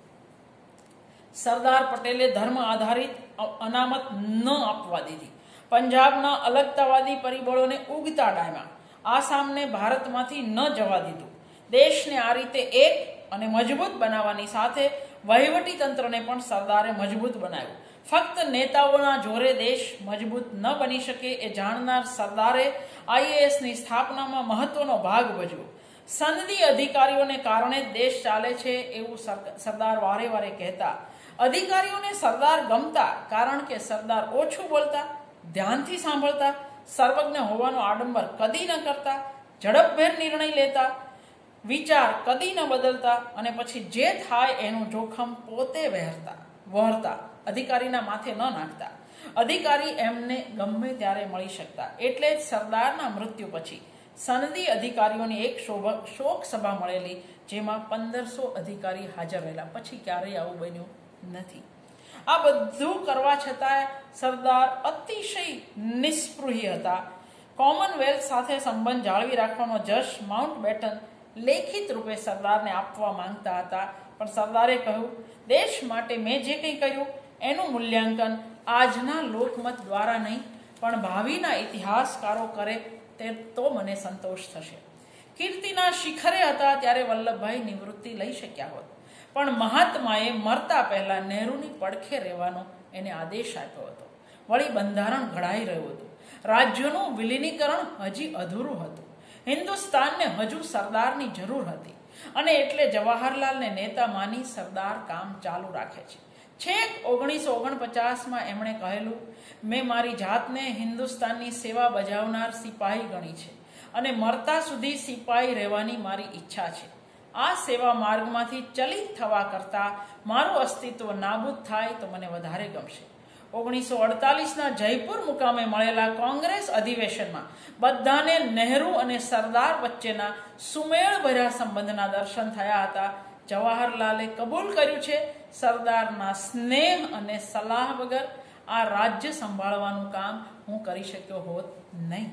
સરદાર પટેલે ધર્મ આધારિત અનામત ન આપવા દીધી. પંજાબના અલગતાવાદી પરિબળોને ઉગતા ડાયમાં આસામને ભારતમાંથી ન જવા દીધું. દેશને આ રીતે એક અને મજબૂત બનાવવાની સાથે વહીવટી તંત્રને પણ સરદારે મજબૂત બનાવ્યું. ફક્ત નેતાઓના જોરે દેશ મજબૂત ન બની શકે એ જાણનાર સરદારે આઈએએસની સ્થાપનામાં મહત્વનો ભાગ ભજવ્યો. સનદી અધિકારીઓને કારણે દેશ ચાલે છે એવું સરદાર વારે વારે કહેતા. અધિકારીઓને સરદાર ગમતા કારણ કે સરદાર ઓછું બોલતા, ધ્યાનથી સાંભળતા, સર્વજ્ઞ હોવાનો આડંબર કદી ન કરતા, ઝડપભેર નિર્ણય લેતા, વિચાર કદી ન બદલતા અને પછી જે થાય એનું જોખમ પોતે વહેરતા વહરતા, અધિકારીના માથે ન નાખતા. અધિકારી એમને ગમે ત્યારે મળી શકતા. એટલે જ સરદારના મૃત્યુ પછી સનદી અધિકારીઓની એક શોક સભા મળેલી, જેમાં પંદરસો અધિકારી હાજર રહેલા. પછી ક્યારેય આવું બન્યું નથી. આ બધું કરવા છતાં સરદાર અતિશય નિસ્પૃહી હતા. કોમનવેલ્થ સાથે સંબંધ જાળવી રાખવાનો જશ માઉન્ટ બેટન લેખિત રૂપે સરદારને આપવા માંગતા હતા, પણ સરદારે કહ્યું, દેશ માટે મેં જે કંઈ કર્યું એનું મૂલ્યાંકન આજના લોકમત દ્વારા નહીં પણ ભાવિના ઇતિહાસકારો કરે તે તો મને સંતોષ થશે. કીર્તિના શિખરે હતા ત્યારે વલ્લભભાઈ નિવૃત્તિ લઈ શક્યા હોત, પણ મહાત્માએ મરતા પહેલા નહેરુની પડખે રહેવાનો એને આદેશ આપ્યો હતો. વળી બંધારણ ઘડાઈ રહ્યું હતું. રાજ્યોનું વિલીનીકરણ હજી અધૂરું હતું. હિન્દુસ્તાનને હજુ સરદારની જરૂર હતી અને એટલે જવાહરલાલને નેતા માની સરદાર કામ ચાલુ રાખે છે. છેક ઓગણીસો ઓગણપચાસમાં એમણે કહેલું, મેં મારી જાતને હિન્દુસ્તાનની સેવા બજાવનાર સિપાહી ગણી છે અને મરતા સુધી સિપાહી રહેવાની મારી ઈચ્છા છે. આ સેવા માર્ગમાંથી ચલિત થવા કરતાં મારું અસ્તિત્વ નાબૂદ થાય તો મને વધારે ગમશે. ઓગણીસો અડતાલીસના જયપુર મુકામે મળેલા કોંગ્રેસ અધિવેશનમાં બધાને નહેરુ અને સરદાર વચ્ચેના સુમેળભર્યા સંબંધના દર્શન થયા હતા. જવાહરલાલે કબૂલ કર્યું છે, સરદારના સ્નેહ અને સલાહ વગર આ રાજ્ય સંભાળવાનું કામ હું કરી શક્યો હોત નહીં.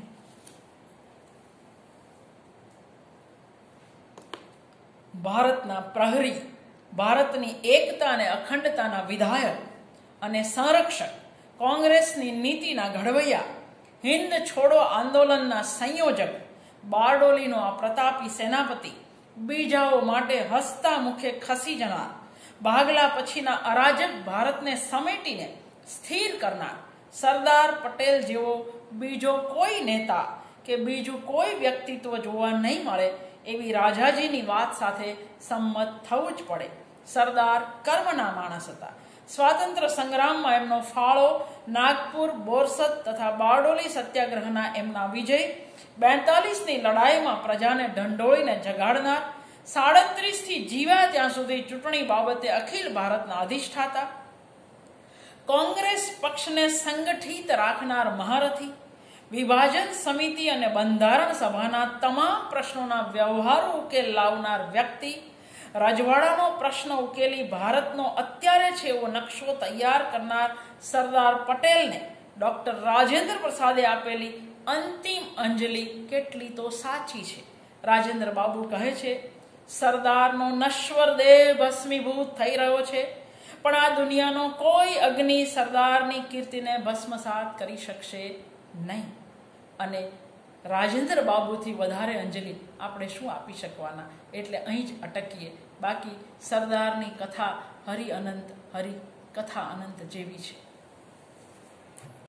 ભારતના પ્રહરી, ભારતની એકતા અને અખંડતાના વિધાયક અને સંરક્ષક, કોંગ્રેસની નીતિના ઘડવૈયા, હિન્દ છોડો આંદોલનના સંયોજક, બારડોલીનો આ પ્રતાપી સેનાપતિ, બીજાઓ માટે હસતા મુખે ખસી જનાર, ભાગલા પછીના અરાજક ભારતને સમેટીને સ્થિર કરનાર સરદાર પટેલ જેવો બીજો કોઈ નેતા કે બીજું કોઈ વ્યક્તિત્વ જોવા નહીં મળે એવી રાજાજીની વાત સાથે સંમત થવું જ પડે. સરદાર કર્મના માણસ હતા. સ્વાતંત્ર્ય સંગ્રામમાં એમનો ફાળો, નાગપુર, બોરસદ તથા બારડોલી સત્યાગ્રહના એમના વિજય, બેતાલીસની લડાઈમાં પ્રજાને ઢંઢોળીને જગાડનાર, સાડત્રીસથી જીવ્યા ત્યાં સુધી ચૂંટણી બાબતે અખિલ ભારતના અધિષ્ઠાતા, કોંગ્રેસ પક્ષને સંગઠિત રાખનાર મહારથી, વિભાજન સમિતિ અને બંધારણ સભાના તમામ પ્રશ્નોના વ્યવહારુ ઉકેલ લાવનાર વ્યક્તિ, રજવાડાનો પ્રશ્ન ઉકેલી ભારતનો અત્યારે છે એવો નકશો તૈયાર કરનાર સરદાર પટેલને ડોક્ટર રાજેન્દ્ર પ્રસાદે આપેલી અંતિમ અંજલિ કેટલી તો સાચી છે. રાજેન્દ્ર બાબુ કહે છે, સરદારનો નશ્વર દેહ ભસ્મીભૂત થઈ રહ્યો છે, પણ આ દુનિયાનો કોઈ અગ્નિ સરદારની કીર્તિને ભસ્મસાત કરી શકશે નહીં. અને રાજેન્દ્ર બાબુથી વધારે અંજલિ આપણે શું આપી શકવાના? એટલે અહીં જ અટકીએ. બાકી સરદારની કથા હરિ અનંત, હરિ કથા અનંત જેવી છે.